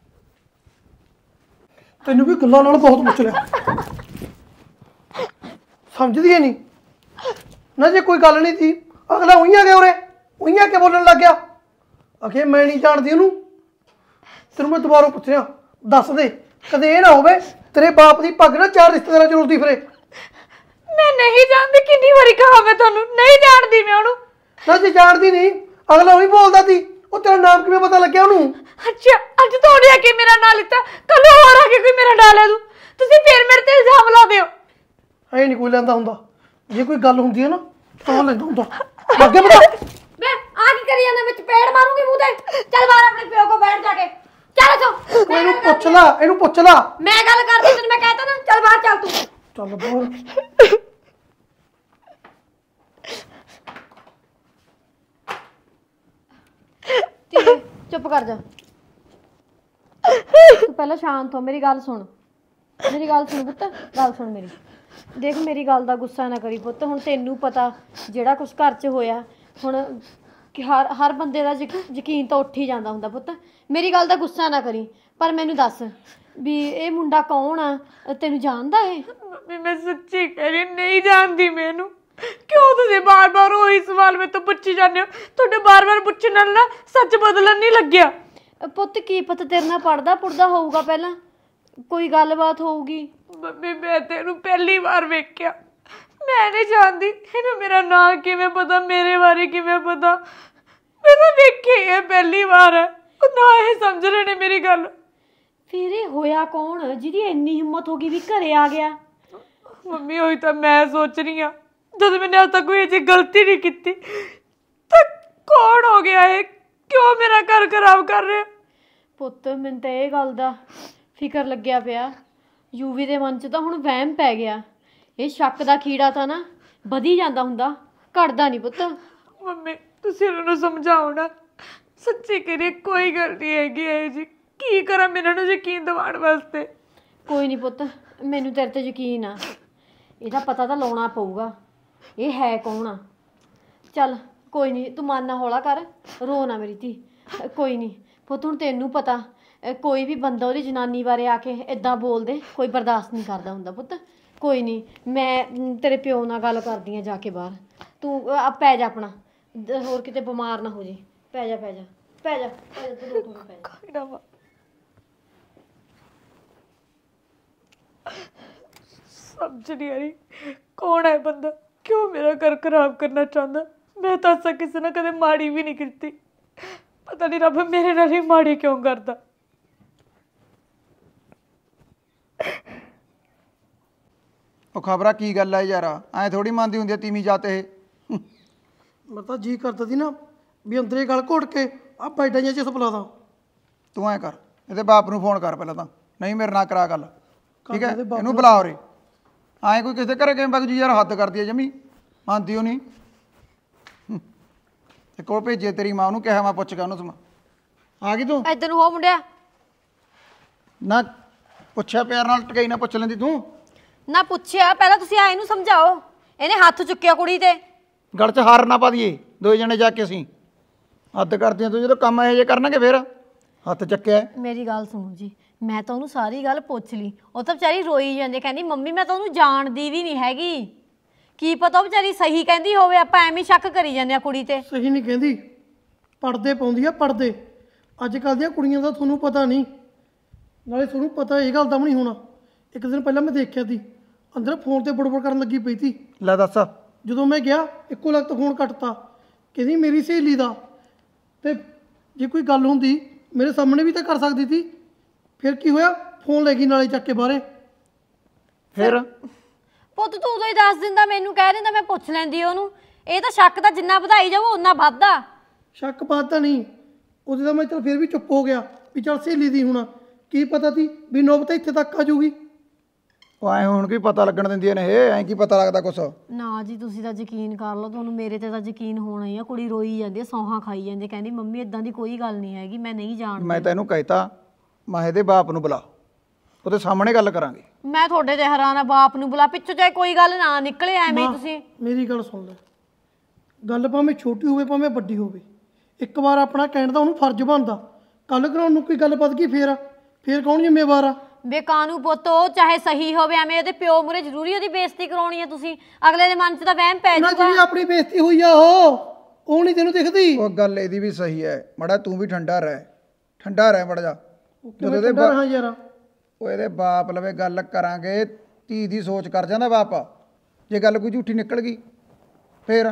ਤੈਨੂੰ ਵੀ ਗੱਲਾਂ ਨਾਲ ਬਹੁਤ ਪੁੱਛ ਲਿਆ, ਸਮਝਦੀ ਹੈ ਨਹੀਂ ਨਾ। ਜੇ ਕੋਈ ਗੱਲ ਨਹੀਂ ਸੀ ਅਗਲਾ ਉਹੀ ਆ ਗਿਆ ਉਰੇ, ਉਹੀ ਆ ਕੇ ਬੋਲਣ ਲੱਗ ਗਿਆ। ਅਖੇ ਮੈਂ ਨਹੀਂ ਜਾਣਦੀ ਉਹਨੂੰ। ਤੈਨੂੰ ਮੈਂ ਦੁਬਾਰਾ ਪੁੱਛਿਆ, ਦੱਸ ਦੇ, ਕਦੇ ਇਹ ਨਾ ਹੋਵੇ ਤੇਰੇ ਬਾਪ ਦੀ ਪੱਗ ਨਾ ਚਾਰ ਰਿਸ਼ਤੇਦਾਰਾਂ ਚ ਰੁਲਦੀ ਫਿਰੇ। ਮੈਂ ਨਹੀਂ ਜਾਣਦੀ, ਕਿੰਨੀ ਵਾਰੀ ਕਹਾ ਮੈਂ ਤੁਹਾਨੂੰ, ਨਹੀਂ ਜਾਣਦੀ ਮੈਂ ਉਹਨੂੰ। ਨਾ ਜੇ ਜਾਣਦੀ ਨਹੀਂ ਅਗਲਾ ਉਹੀ ਬੋਲਦਾ ਸੀ। ਉਹ ਤੇਰਾ ਨਾਮ ਕਿਵੇਂ ਪਤਾ ਲੱਗਿਆ ਉਹਨੂੰ? ਅੱਛਾ ਅੱਜ ਤੁਹਾਡੇ ਆ ਕੇ ਮੇਰਾ ਨਾਂ ਲਿੱਤਾ, ਕੱਲ ਹੋਰ ਆ ਕੇ ਕੋਈ ਮੇਰਾ ਨਾਂ ਲੈ ਦੂ, ਤੁਸੀਂ ਫੇਰ ਮੇਰੇ ਤੇ ਇਲਜ਼ਾਮ ਲਾਉਂਦੇ ਹੋ। ਐ ਨਹੀਂ ਕੋਈ ਲੈਂਦਾ ਹੁੰਦਾ, ਜੇ ਕੋਈ ਗੱਲ ਹੁੰਦੀ ਹੈ ਨਾ ਤਾਂ ਲੈਂਦਾ ਹੁੰਦਾ। ਅੱਗੇ ਬਤਾ ਮੈਂ ਆ ਕੀ ਕਰੀ ਜਾਂਦਾ, ਵਿੱਚ ਪੇੜ ਮਾਰੂੰਗੀ ਮੂੰਹ ਤੇ। ਚੱਲ ਬਾਹਰ ਆਪਣੇ ਪਿਓ ਕੋਲ ਬੈਠ ਜਾ ਕੇ। ਚੱਲ ਤੂੰ ਇਹਨੂੰ ਪੁੱਛ ਲਾ, ਇਹਨੂੰ ਪੁੱਛ ਲਾ। ਮੈਂ ਗੱਲ ਕਰਦੀ ਤੈਨੂੰ, ਮੈਂ ਕਹਿਤਾ ਨਾ, ਚੱਲ ਬਾਹਰ ਚੱਲ ਤੂੰ। ਚੱਲ ਬਾਹਰ। ਧੀਏ ਚੁੱਪ ਕਰ ਜਾ, ਤੂੰ ਪਹਿਲਾਂ ਸ਼ਾਂਤ ਹੋ, ਮੇਰੀ ਗੱਲ ਸੁਣ। ਮੇਰੀ ਗੱਲ ਸੁਣ ਪੁੱਤ, ਗੱਲ ਸੁਣ ਮੇਰੀ। ਦੇਖ ਮੇਰੀ ਗੱਲ ਦਾ ਗੁੱਸਾ ਨਾ ਕਰੀ ਪੁੱਤ। ਹੁਣ ਤੈਨੂੰ ਪਤਾ ਜਿਹੜਾ ਕੁਛ ਘਰ 'ਚ ਹੋਇਆ, ਹੁਣ ਕਿ ਹਰ ਹਰ ਬੰਦੇ ਦਾ ਯਕ- ਯਕੀਨ ਤਾਂ ਉੱਠ ਹੀ ਜਾਂਦਾ ਹੁੰਦਾ ਪੁੱਤ। ਮੇਰੀ ਗੱਲ ਦਾ ਗੁੱਸਾ ਨਾ ਕਰੀ, ਪਰ ਮੈਨੂੰ ਦੱਸ ਵੀ ਇਹ ਮੁੰਡਾ ਕੌਣ ਆ, ਤੈਨੂੰ ਜਾਣਦਾ ਇਹ? ਮੰਮੀ ਮੈਂ ਸੱਚੀ ਕਹਿ ਰਹੀ, ਨਹੀਂ ਜਾਣਦੀ ਮੈਨੂੰ। ਕਿਉਂ ਤੁਸੀਂ ਬਾਰ-ਬਾਰ ਉਹੀ ਸਵਾਲ ਮੇਰੇ ਤੋਂ ਪੁੱਛੀ ਜਾਂਦੇ ਹੋ? ਤੁਹਾਡੇ ਬਾਰ-ਬਾਰ ਪੁੱਛਣ ਨਾਲ ਨਾ ਸੱਚ ਬਦਲਣ ਨਹੀਂ ਲੱਗਿਆ। ਪੁੱਤ ਕੀ ਪਤਾ ਤੇਰੇ ਨਾਲ ਪੜਦਾ ਪੁੜਦਾ ਹੋਊਗਾ, ਪਹਿਲਾਂ ਕੋਈ ਗੱਲਬਾਤ ਹੋਊਗੀ। ਮੰਮੀ ਮੈਂ ਤੈਨੂੰ ਪਹਿਲੀ ਵਾਰ ਵੇਖਿਆ, ਮੈਂ ਨਹੀਂ ਜਾਣਦੀ ਇਹਨੂੰ ਮੇਰਾ ਨਾਂ ਕਿਵੇਂ ਪਤਾ, ਮੇਰੇ ਬਾਰੇ ਕਿਵੇਂ ਪਤਾ। ਮੈਂ ਤਾਂ ਵੇਖੀ ਇਹ ਪਹਿਲੀ ਵਾਰ ਹੈ, ਉਹ ਨਾ ਇਹ ਸਮਝ ਰਹੇ ਨੇ ਮੇਰੀ ਗੱਲ। ਫਿਰ ਇਹ ਹੋਇਆ ਕੌਣ ਜਿਹਦੀ ਇੰਨੀ ਹਿੰਮਤ ਹੋ ਗਈ ਵੀ ਘਰੇ ਆ ਗਿਆ? ਮੰਮੀ ਉਹੀ ਤਾਂ ਮੈਂ ਸੋਚ ਰਹੀ ਹਾਂ, ਜਦੋਂ ਮੈंने ਅੱਜ ਤੱਕ ਕੋਈ ਅਜਿਹੀ ਗਲਤੀ ਨਹੀਂ ਕੀਤੀ, ਤਾਂ ਕੌਣ ਹੋ ਗਿਆ ਇਹ? ਕਿਉਂ ਮੇਰਾ ਘਰ ਖਰਾਬ ਕਰ ਰਿਹਾ? ਪੁੱਤ ਮੈਨੂੰ ਤਾਂ ਇਹ ਗੱਲ ਦਾ ਫਿਕਰ ਲੱਗਿਆ ਪਿਆ, ਯੂਵੀ ਦੇ ਮਨ 'ਚ ਤਾਂ ਹੁਣ ਵਹਿਮ ਪੈ ਗਿਆ। ਇਹ ਸ਼ੱਕ ਦਾ ਕੀੜਾ ਤਾਂ ਨਾ ਵਧੀ ਜਾਂਦਾ ਹੁੰਦਾ, ਘਟਦਾ ਨਹੀਂ ਪੁੱਤ। ਮੰਮੀ ਤੁਸੀਂ ਉਹਨਾਂ ਨੂੰ ਸਮਝਾਓ ਨਾ, ਸੱਚੀ ਕਰੀਏ ਕੋਈ ਗੱਲ ਨਹੀਂ ਹੈਗੀ ਇਹ ਜੀ। ਕੀ ਕਰਾਂ ਮੈਂ ਇਹਨਾਂ ਨੂੰ ਯਕੀਨ ਦਿਵਾਉਣ ਵਾਸਤੇ? ਕੋਈ ਨਹੀਂ ਪੁੱਤ, ਮੈਨੂੰ ਤੇਰੇ ਤੇ ਯਕੀਨ ਆ। ਇਹਦਾ ਪਤਾ ਤਾਂ ਲਾਉਣਾ ਪਊਗਾ, ਇਹ ਹੈ ਕੌਣ ਆ। ਚੱਲ ਕੋਈ ਨਹੀਂ, ਤੂੰ ਮਨ ਨਾ ਹੌਲਾ ਕਰ, ਰੋ ਨਾ ਮੇਰੀ ਧੀ। ਕੋਈ ਨਹੀਂ ਪੁੱਤ, ਹੁਣ ਤੈਨੂੰ ਪਤਾ ਕੋਈ ਵੀ ਬੰਦਾ ਉਹਦੀ ਜਨਾਨੀ ਬਾਰੇ ਆ ਕੇ ਇਦਾਂ ਬੋਲਦੇ, ਕੋਈ ਬਰਦਾਸ਼ਤ ਨਹੀਂ ਕਰਦਾ ਹੁੰਦਾ ਪੁੱਤ। ਕੋਈ ਨਹੀਂ, ਮੈਂ ਤੇਰੇ ਪਿਓ ਨਾਲ ਗੱਲ ਕਰਦੀ ਆ ਜਾ ਕੇ ਬਾਹਰ। ਤੂੰ ਆ ਪੈ ਜਾ ਆਪਣਾ, ਦ- ਹੋਰ ਕਿਤੇ ਬਿਮਾਰ ਨਾ ਹੋ ਜੇ। ਪੈ ਜਾ ਪੈ ਜਾ ਪੈ ਜਾ ਪੈ ਜਾ ਤੂੰ ਰੋ ਪੈ ਜਾ। ਕੋਈ ਨਾ ਵਾ। ਸਮਝ ਨਹੀਂ ਆ ਰਹੀ ਕੌਣ ਹੈ ਬੰਦਾ, ਕਿਉਂ ਮੇਰਾ ਘਰ ਖਰਾਬ ਕਰਨਾ ਚਾਹੁੰਦਾ। ਮੈਂ ਤਾਂ ਅਸਾਂ ਕਿਸੇ ਨਾਲ ਕਦੇ ਮਾੜੀ ਵੀ ਨਹੀਂ ਕੀਤੀ, ਪਤਾ ਨਹੀਂ ਰੱਬ ਮੇਰੇ ਨਾਲ ਹੀ ਮਾੜੀ ਕਿਉਂ ਕਰਦਾ। ਉਹ ਖਬਰਾਂ ਕੀ ਗੱਲ ਆ ਯਾਰ, ਐ ਥੋੜੀ ਮੰਨਦੀ ਹੁੰਦੀ ਆ ਤੀਵੀਂ ਜਾਤ ਇਹ। ਮੈਂ ਤਾਂ ਜੀ ਕਰਦਾ ਸੀ ਨਾ ਵੀ ਅੰਦਰੇ ਗਲ ਘੋਟ ਕੇ ਆ ਬੈਡਾਂ ਜਿਹਾ ਚ ਸਪਲਾ ਦਾਂ। ਤੂੰ ਐ ਕਰ, ਇਹਦੇ ਬਾਪ ਨੂੰ ਫੋਨ ਕਰ ਪਹਿਲਾਂ ਤਾਂ, ਨਹੀਂ ਮੇਰੇ ਨਾਲ ਕਰਾ ਗੱਲ, ਠੀਕ ਹੈ? ਇਹਦੇ ਬਾਪ ਇਹਨੂੰ ਬੁਲਾ ਉਰੇ। ਐਂ ਕੋਈ ਕਿਸੇ ਘਰੇ ਕਿਵੇਂ ਬਗ ਜੀ ਯਾਰ, ਹੱਦ ਕਰਦੀ ਹੈ ਜਮੀ, ਮੰਨਦੀ ਉਹ ਨਹੀਂ। ਤੇ ਕੋਲ ਭੇਜੇ ਤੇਰੀ ਮਾਂ ਨੂੰ, ਕਿਹਾ ਮੈਂ ਪੁੱਛ ਕੇ ਉਹਨੂੰ। ਸਮਾਂ ਆ ਗਈ ਤੂੰ? ਇੱਧਰ ਨੂੰ ਹੋ ਮੁੰਡਿਆ। ਨਾ ਪੁੱਛਿਆ ਪਿਆਰ ਨਾਲ, ਟਕਾਈ ਨਾ ਪੁੱਛ ਲੈਂਦੀ ਤੂੰ। ਨਾ ਪੁੱਛਿਆ, ਪਹਿਲਾਂ ਤੁਸੀਂ ਆਏ ਨੂੰ ਸਮਝਾਓ। ਇਹਨੇ ਹੱਥ ਚੁੱਕਿਆ ਕੁੜੀ ਤੇ। ਗਲ 'ਚ ਹਾਰ ਨਾ ਪਾ ਦਈਏ ਦੋਏ ਜਣੇ ਜਾ ਕੇ, ਅਸੀਂ ਹੱਦ ਕਰਦੀਆਂ ਤੂੰ। ਜਦੋਂ ਕੰਮ ਇਹੋ ਜਿਹੇ ਕਰਨਗੇ ਫਿਰ ਹੱਥ ਚੱਕਿਆ। ਮੇਰੀ ਗੱਲ ਸੁਣੋ ਜੀ, ਮੈਂ ਤਾਂ ਉਹਨੂੰ ਸਾਰੀ ਗੱਲ ਪੁੱਛ ਲਈ। ਉਹ ਤਾਂ ਵਿਚਾਰੀ ਰੋਈ ਜਾਂਦੀ, ਕਹਿੰਦੀ ਮੰਮੀ ਮੈਂ ਤਾਂ ਉਹਨੂੰ ਜਾਣਦੀ ਵੀ ਨਹੀਂ ਹੈਗੀ। ਕੀ ਪਤਾ ਉਹ ਵਿਚਾਰੀ ਸਹੀ ਕਹਿੰਦੀ ਹੋਵੇ, ਆਪਾਂ ਐਵੇਂ ਸ਼ੱਕ ਕਰੀ ਜਾਂਦੇ ਆ ਕੁੜੀ ਤੇ। ਸਹੀ ਨਹੀਂ ਕਹਿੰਦੀ, ਪੜਦੇ ਪਾਉਂਦੀ ਆ ਪੜਦੇ। ਅੱਜ ਕੱਲ੍ਹ ਦੀਆਂ ਕੁੜੀਆਂ ਦਾ ਤੁਹਾਨੂੰ ਪਤਾ ਨਹੀਂ, ਨਾਲੇ ਤੁਹਾਨੂੰ ਪਤਾ ਇਹ ਗੱਲ ਦਾ ਵੀ ਨਹੀਂ ਹੋਣਾ। ਇੱਕ ਦਿਨ ਪਹਿਲਾਂ ਮੈਂ ਦੇਖਿਆ ਸੀ ਅੰਦਰ ਫੋਨ ਤੇ ਬੜਬੜ ਕਰਨ ਲੱਗੀ ਪਈ ਸੀ। ਲੈ ਦੱਸ। ਜਦੋਂ ਮੈਂ ਗਿਆ ਇੱਕੋ ਲਗਤ ਫੋਨ ਕੱਟਤਾ, ਕਹਿੰਦੀ ਮੇਰੀ ਸਹੇਲੀ ਦਾ। ਤੇ ਜੇ ਕੋਈ ਗੱਲ ਹੁੰਦੀ ਮੇਰੇ ਸਾਹਮਣੇ ਵੀ ਤਾਂ ਕਰ ਸਕਦੀ ਸੀ। ਫਿਰ ਕੀ ਹੋਇਆ, ਫੋਨ ਲੈ ਗਈ ਨਾਲੇ ਚੱਕ ਕੇ ਬਾਹਰੇ। ਫਿਰ ਪੁੱਤ ਤੂੰ ਉਦੋਂ ਹੀ ਦੱਸ ਦਿੰਦਾ, ਮੈਨੂੰ ਕਹਿ ਦਿੰਦਾ, ਮੈਂ ਪੁੱਛ ਲੈਂਦੀ ਉਹਨੂੰ। ਇਹ ਤਾਂ ਸ਼ੱਕ ਤਾਂ ਜਿੰਨਾ ਵਧਾਈ ਜਾਊ ਓਨਾ ਵੱਧਦਾ। ਸ਼ੱਕ ਬਾਤ ਤਾਂ ਨਹੀਂ, ਉਹਦੇ ਤਾਂ ਮੈਂ ਚਲ ਫਿਰ ਵੀ ਚੁੱਪ ਹੋ ਗਿਆ ਵੀ ਚੱਲ ਸਹੇਲੀ ਦੀ ਹੋਣਾ, ਕੀ ਪਤਾ ਸੀ ਵੀ ਨੌਬਤ ਇੱਥੇ ਤੱਕ ਆ ਜੂਗੀ। ਉਹ ਐ ਹੁਣ ਕੀ ਪਤਾ ਲੱਗਣ ਦਿੰਦੀਆਂ ਨੇ ਇਹ, ਐਂ ਕੀ ਪਤਾ ਲੱਗਦਾ ਕੁਛ। ਨਾ ਜੀ ਤੁਸੀਂ ਤਾਂ ਯਕੀਨ ਕਰ ਲਓ, ਤੁਹਾਨੂੰ ਮੇਰੇ ਤੇ ਤਾਂ ਯਕੀਨ ਹੋਣਾ ਹੀ ਆ। ਕੁੜੀ ਰੋਈ ਜਾਂਦੀ ਆ, ਸੌਹਾਂ ਖਾਈ ਜਾਂਦੀ ਆ, ਕਹਿੰਦੀ ਮੰਮੀ ਇਦਾਂ ਦੀ ਕੋਈ ਗੱਲ ਨਹੀਂ ਹੈਗੀ, ਮੈਂ ਨਹੀਂ ਜਾਣਦੀ। ਮੈਂ ਤਾਂ ਇਹਨੂੰ ਕਹਿਤਾ ਮੈਂ ਇਹਦੇ ਬਾਪ ਨੂੰ ਬੁਲਾ, ਉਹਦੇ ਸਾਹਮਣੇ ਗੱਲ ਕਰਾਂਗੇ। ਮੈਂ ਤੁਹਾਡੇ ਤੇ ਹੈਰਾਨ ਆ, ਬਾਪ ਨੂੰ ਬੁਲਾ, ਪਿੱਛੋਂ ਚਾਹੇ ਕੋਈ ਗੱਲ ਨਾ ਨਿਕਲੇ ਐਵੇਂ ਹੀ ਤੁਸੀਂ। ਮੇਰੀ ਗੱਲ ਸੁਣ ਲੈ, ਗੱਲ ਭਾਵੇਂ ਛੋਟੀ ਹੋਵੇ ਭਾਵੇਂ ਵੱਡੀ ਹੋਵੇ, ਇੱਕ ਵਾਰ ਆਪਣਾ ਕਹਿਣ ਦਾ ਉਹਨੂੰ ਫਰਜ਼ ਬਣਦਾ। ਕੱਲ ਕਰਾਉਣ ਨੂੰ ਕੋਈ ਗੱਲ ਵੱਧ ਗਈ ਫੇਰ ਫੇਰ ਕੌਣ ਜ਼ਿੰਮੇਵਾਰ ਆ? ਵੇ ਕਾਨੂੰ ਪੁੱਤ, ਉਹ ਚਾਹੇ ਸਹੀ ਹੋਵੇ, ਐਵੇਂ ਉਹਦੇ ਪਿਓ ਮੂਰੇ ਜ਼ਰੂਰੀ ਉਹਦੀ ਬੇਇੱਜ਼ਤੀ ਕਰਾਉਣੀ ਹੈ ਤੁਸੀਂ? ਅਗਲੇ ਦੇ ਮਨ 'ਚ ਤਾਂ ਵਹਿਮ ਪੈ ਨਾ ਜਾਊਗਾ। ਜੀ ਆਪਣੀ ਬੇਇੱਜ਼ਤੀ ਹੋਈ ਆ, ਉਹ ਉਹ ਨਹੀਂ ਤੈਨੂੰ ਦਿਖਦੀ? ਉਹ ਗੱਲ ਇਹਦੀ ਵੀ ਸਹੀ ਹੈ, ਮੜਾ ਤੂੰ ਵੀ ਠੰਡਾ ਰਹਿ, ਠੰਡਾ ਰਹਿ ਮੜਾ ਜਾ। ਜਦੋਂ ਦੇ ਹਾਂ ਯਾਰ, ਉਹ ਇਹਦੇ ਬਾਪ ਲਵੇ ਗੱਲ ਕਰਾਂਗੇ, ਧੀ ਦੀ ਸੋਚ ਕਰ ਜਾਂਦਾ ਬਾਪ। ਜੇ ਗੱਲ ਕੋਈ ਝੂਠੀ ਨਿਕਲ ਗਈ ਫੇਰ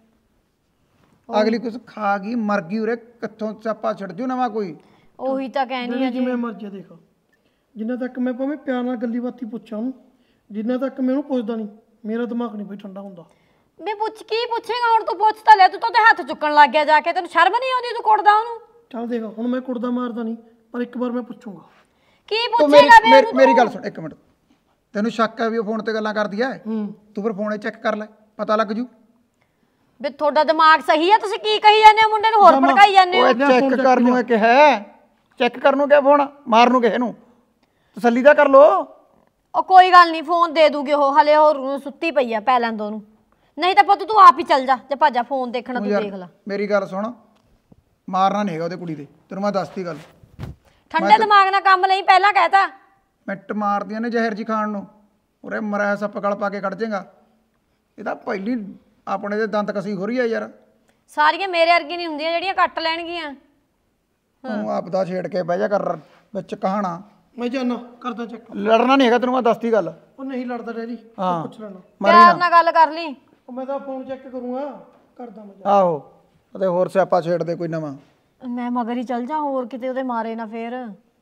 ਅਗਲੀ ਕੁਛ ਖਾ ਗਈ ਮਰ ਗਈ, ਉਰੇ ਕਿੱਥੋਂ ਚਾਪਾ ਛੱਡ ਜੂ ਨਵਾਂ ਕੋਈ। ਉਹੀ ਤਾਂ ਕਹਿਣੀ ਆ ਜੀ। ਜਿਵੇਂ ਮਰਜ਼ੀ ਦੇਖ, ਜਿੰਨਾ ਤੱਕ ਮੈਂ ਭਾਵੇਂ ਪਿਆਰ ਨਾਲ ਗੱਲੀ ਬਾਤੀ ਪੁੱਛਾਂ ਉਹਨੂੰ, ਜਿੰਨਾ ਤੱਕ ਮੈਂ ਉਹਨੂੰ ਪੁੱਛਦਾ ਨਹੀਂ, ਮੇਰਾ ਦਿਮਾਗ ਨਹੀਂ ਬਈ ਠੰਡਾ ਹੁੰਦਾ। ਮੈਂ ਪੁੱਛ ਕੀ ਪੁੱਛੇਗਾ ਹੁਣ? ਤੂੰ ਪੁੱਛ ਤਾਂ ਲੈ, ਤੂੰ ਤਾਂ ਉਹਦੇ ਹੱਥ ਚੁੱਕਣ ਲੱਗ ਗਿਆ ਜਾ ਕੇ। ਤੈਨੂੰ ਸ਼ਰਮ ਨਹੀਂ ਆਉਂਦੀ? ਤੂੰ ਕੁੱਟਦਾ ਉਹਨੂੰ। ਚੱਲ ਦੇਖ, ਹੁਣ ਮੈਂ ਕੁੱਟਦਾ ਮਾਰਦਾ ਨਹੀਂ, ਪਰ ਇੱਕ ਵਾਰ ਮੈਂ ਪੁੱਛੂੰਗਾ। ਕੀ ਤੂੰ ਮੇਰੀ ਪੁੱਛੇਗਾ ਵੇ ਮੇਰੀ- ਉਹਨੂੰ? ਮੇਰੀ ਗੱਲ ਸੁਣ ਇੱਕ ਮਿੰਟ, ਤੈਨੂੰ ਸ਼ੱਕ ਹੈ ਵੀ ਉਹ ਫੋਨ ਤੇ ਗੱਲਾਂ ਕਰਦੀ ਹੈ? ਹੂੰ, ਤੂੰ ਫਿਰ ਫੋਨ ਚੈੱਕ ਕਰ ਲੈ, ਪਤਾ ਲੱਗ ਜੂ। ਵੇ ਤੁਹਾਡਾ ਦਿਮਾਗ ਸਹੀ ਆ? ਤੁਸੀਂ ਕੀ ਕਹੀ ਜਾਂਦੇ ਹੋ? ਮੁੰਡੇ ਨੂੰ ਹੋਰ ਭੜਕਾਈ ਜਾਂਦੇ ਹੋ। ਓਏ ਚੈੱਕ ਕਰਨ ਨੂੰ ਇਹ ਕਿਹਾ, ਚੈੱਕ ਕਰਨ ਨੂੰ ਕਿਹਾ ਫੋਨ ਮਾਰਨ ਨੂੰ ਕਿਸੇ ਨੂੰ? ਤਸੱਲੀ ਤਾਂ ਕਰ ਲੋ। ਉਹ ਕੋਈ ਗੱਲ ਨਹੀਂ, ਫੋਨ ਦੇ ਦੂਗੀ ਉਹ, ਹਲੇ ਉਹ ਸੁੱਤੀ ਪਈ ਆ, ਪੈ ਲੈਣ ਦੋ ਉਹਨੂੰ। ਨਹੀਂ ਤਾਂ ਪੁੱਤ ਤੂੰ ਆਪ ਹੀ ਚੱਲ ਜਾ, ਜੇ ਭਾਜਾ ਫੋਨ ਦੇਖਣਾ ਤੂੰ ਦੇਖ ਲੈ। ਮੇਰੀ ਗੱਲ ਸੁਣ, ਮਾਰਨਾ ਨਹੀਂ ਹੈਗਾ ਉਹਦੇ ਕੁੜੀ ਦੇ, ਤੈਨੂੰ ਮੈਂ ਦੱਸਤੀ ਗੱਲ। ਠੰਡੇ ਦਿਮਾਗ ਨਾਲ ਕੰਮ ਲਈ, ਪਹਿਲਾਂ ਕਹਿਤਾ। ਮਿੱਟ ਮਾਰਦੀਆਂ ਨੇ ਜ਼ਹਿਰ ਜੀ ਖਾਣ ਨੂੰ, ਉਰੇ ਮਰਿਆ ਸੱਪ ਗਲ ਪਾ ਕੇ ਕੱਢ ਜਾਏਗਾ। ਇਹ ਤਾਂ ਪਹਿਲੀ ਆਪਣੇ ਦੇ ਦੰਦ ਕਸੀ ਹੋ ਰਹੀ ਹੈ ਯਾਰ। ਸਾਰੀਆਂ ਮੇਰੇ ਵਰਗੀ ਨਹੀਂ ਹੁੰਦੀਆਂ ਜਿਹੜੀਆਂ ਕੱਟ ਲੈਣਗੀਆਂ। ਤੂੰ ਆਪਦਾ ਛੇੜ ਕੇ ਬਹਿ ਜਾ ਕਰ ਵਿੱਚ ਕਹਾਣਾ। ਮੈਂ ਜਾਣਾ ਕਰਦਾ ਚੈੱਕ। ਲੜਨਾ ਨਹੀਂ ਹੈਗਾ, ਤੈਨੂੰ ਮੈਂ ਦੱਸਤੀ ਗੱਲ। ਉਹ ਨਹੀਂ ਲੜਦਾ ਡੈਡੀ, ਹਾਂ ਪੁੱਛ ਲੈਣਾ। ਪਿਆਰ ਨਾਲ ਗੱਲ ਕਰ ਲਈ। ਉਹ ਮੈਂ ਤਾਂ ਫੋਨ ਚੈੱਕ ਕਰੂੰਗਾ, ਕਰਦਾ ਮੈਂ। ਆਹੋ, ਅਤੇ ਹੋਰ ਸਿਆਪਾ ਛੇੜ ਦੇ ਕੋਈ ਨਵਾਂ। ਮੈਂ ਮਗਰ ਹੀ ਚੱਲ ਜਾ, ਹੋਰ ਕਿਤੇ ਉਹਦੇ ਮਾਰੇ ਨਾ ਫੇਰ।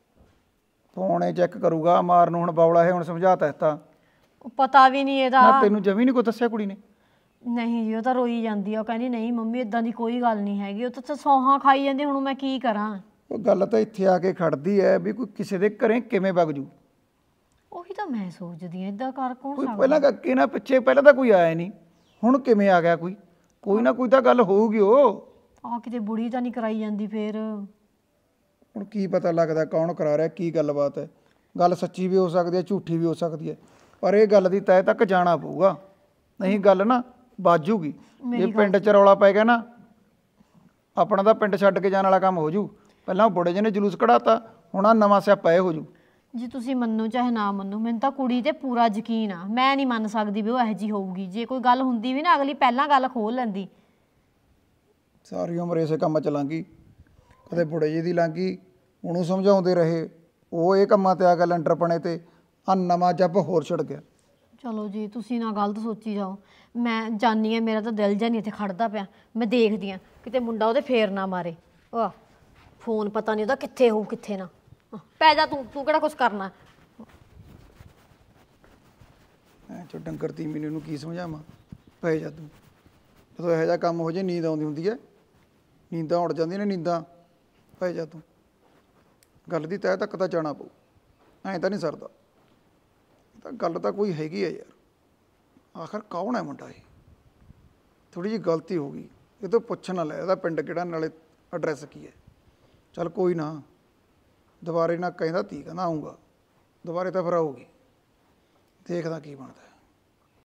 ਫੋਨ ਇਹ ਚੈੱਕ ਕਰੂਗਾ, ਮਾਰ ਨੂੰ ਹੁਣ ਬੌਲਾ ਹੈ, ਹੁਣ ਸਮਝਾਤਾ ਤਾਂ। ਪਤਾ ਵੀ ਨਹੀਂ ਇਹਦਾ। ਨਾ ਤੈਨੂੰ ਜਮੀ ਨਹੀਂ ਕੋਈ ਦੱਸਿਆ ਕੁੜੀ ਨੇ? ਨਹੀਂ ਜੀ, ਉਹ ਤਾਂ ਰੋਈ ਜਾਂਦੀ ਆ, ਉਹ ਕਹਿੰਦੀ ਨਹੀਂ ਮੰਮੀ ਇਦਾਂ ਦੀ ਕੋਈ ਗੱਲ ਨਹੀਂ ਹੈਗੀ। ਉਹ ਤਾਂ ਸੌਹਾਂ ਖਾਈ ਜਾਂਦੀ, ਹੁਣ ਮੈਂ ਕੀ ਕਰਾਂ? ਉਹ ਗੱਲ ਤਾਂ ਇੱਥੇ ਆ ਕੇ ਖੜਦੀ ਹੈ ਵੀ ਕੋਈ ਕਿਸੇ ਦੇ ਘਰੇ ਕਿਵੇਂ ਵਗ ਜੂ। ਉਹੀ ਤਾਂ ਮੈਂ ਸੋਚਦੀ ਆ, ਇਦਾਂ ਕਰ ਕੌਣ ਕੋਈ ਸਕਦਾ? ਪਹਿਲਾਂ ਅੱਗੇ ਨਾ ਪਿੱਛੇ ਪਹਿਲਾਂ ਤਾਂ ਕੋਈ ਆਇਆ ਨਹੀਂ, ਹੁਣ ਕਿਵੇਂ ਆ ਗਿਆ ਕੋਈ? ਕੋਈ ਨਾ ਕੋਈ ਤਾਂ ਗੱਲ ਹੋਊਗੀ। ਉਹ ਆ ਕਿਤੇ ਬੁੜੀ ਤਾਂ ਨਹੀਂ ਕਰਾਈ ਜਾਂਦੀ ਫੇਰ? ਹੁਣ ਕੀ ਪਤਾ ਲੱਗਦਾ ਕੌਣ ਕਰਾ ਰਿਹਾ, ਕੀ ਗੱਲਬਾਤ ਹੈ। ਗੱਲ ਸੱਚੀ ਵੀ ਹੋ ਸਕਦੀ ਹੈ, ਝੂਠੀ ਵੀ ਹੋ ਸਕਦੀ ਹੈ, ਪਰ ਇਹ ਗੱਲ ਦੀ ਤਹਿ ਤੱਕ ਜਾਣਾ ਪਊਗਾ, ਨਹੀਂ ਗੱਲ ਨਾ ਬਾਜੂਗੀ। ਜੇ ਪਿੰਡ 'ਚ ਰੌਲਾ ਪੈ ਗਿਆ ਨਾ, ਆਪਣਾ ਤਾਂ ਪਿੰਡ ਛੱਡ ਕੇ ਜਾਣ ਵਾਲਾ ਕੰਮ ਹੋ ਜੂ। ਪਹਿਲਾਂ ਬੁੜੇ ਜਿਹੇ ਨੇ ਜਲੂਸ ਕਢਾਤਾ, ਹੁਣ ਆ ਨਵਾਂ ਸਿਆਪਾ ਇਹ ਹੋ ਜੂ। ਜੀ ਤੁਸੀਂ ਮੰਨੋ ਚਾਹੇ ਨਾ ਮੰਨੋ, ਮੈਨੂੰ ਤਾਂ ਕੁੜੀ ਤੇ ਪੂਰਾ ਯਕੀਨ ਆ। ਮੈਂ ਨਹੀਂ ਮੰਨ ਸਕਦੀ ਵੀ ਉਹ ਇਹੋ ਜਿਹੀ ਹੋਊਗੀ। ਜੇ ਕੋਈ ਗੱਲ ਹੁੰਦੀ ਵੀ ਨਾ, ਅਗਲੀ ਪਹਿਲਾਂ ਗੱਲ ਖੋਲ ਲੈਂਦੀ। ਸਾਰੀ ਉਮਰ ਇਸੇ ਕੰਮ 'ਚ ਲੰਘੀ, ਕਦੇ ਬੁੜੇ ਜਿਹੀ ਦੀ ਲੰਘੀ, ਉਹਨੂੰ ਸਮਝਾਉਂਦੇ ਰਹੇ, ਉਹ ਇਹ ਕੰਮਾਂ ਤੇ ਆ ਗਿਆ ਲੰਡਰ ਪਣੇ ਤੇ, ਆ ਨਵਾਂ ਜੱਬ ਹੋਰ ਛਿੜ ਗਿਆ। ਚਲੋ ਜੀ, ਤੁਸੀਂ ਨਾ ਗਲਤ ਸੋਚੀ ਜਾਓ। ਮੈਂ ਜਾਣੀ ਆ, ਮੇਰਾ ਤਾਂ ਦਿਲ ਜਿਹਾ ਨਹੀਂ ਇੱਥੇ ਖੜਦਾ ਪਿਆ। ਮੈਂ ਦੇਖਦੀ ਆ ਕਿਤੇ ਮੁੰਡਾ ਉਹਦੇ ਫੇਰ ਨਾ ਮਾਰੇ। ਵਾਹ, ਫੋਨ ਪਤਾ ਨਹੀਂ ਉਹਦਾ ਕਿੱਥੇ ਹੋਊ ਕਿੱਥੇ ਨਾ। ਪੈ ਜਾ ਤੂੰ, ਤੂੰ ਕਿਹੜਾ ਕੁਛ ਕਰਨਾ? ਐ ਚੋ ਡੰਗਰ ਤੀ ਮੈਨੂੰ ਨੂੰ ਕੀ ਸਮਝਾਵਾਂ? ਪੈ ਜਾ ਤੂੰ। ਜਦੋਂ ਇਹੋ ਜਿਹਾ ਕੰਮ ਹੋ ਜੇ ਨੀਂਦ ਆਉਂਦੀ ਹੁੰਦੀ ਹੈ, ਨੀਂਦਾਂ ਉੜ ਜਾਂਦੀਆਂ ਨੇ ਨੀਂਦਾਂ। ਪੈ ਜਾ ਤੂੰ, ਗੱਲ ਦੀ ਤਹਿ ਤੱਕ ਤਾਂ ਜਾਣਾ ਪਊ, ਐਂ ਤਾਂ ਨਹੀਂ ਸਰਦਾ। ਤਾਂ ਗੱਲ ਤਾਂ ਕੋਈ ਹੈਗੀ ਹੈ ਯਾਰ, ਆਖਰ ਕੌਣ ਹੈ ਮੁੰਡਾ ਇਹ? ਥੋੜ੍ਹੀ ਜਿਹੀ ਗਲਤੀ ਹੋ ਗਈ, ਇਹ ਤੋਂ ਪੁੱਛਣ ਨਾ ਲੈ ਇਹਦਾ ਪਿੰਡ ਕਿਹੜਾ, ਨਾਲੇ ਐਡਰੈਸ ਕੀ ਹੈ। ਚੱਲ ਕੋਈ ਨਾ, ਦੁਬਾਰੇ ਨਾ ਕਹਿੰਦਾ ਤੀ ਕਹਿੰਦਾ ਆਊਂਗਾ, ਦੁਬਾਰੇ ਤਾਂ ਫਿਰ ਆਊਗੀ, ਦੇਖਦਾ ਕੀ ਬਣਦਾ।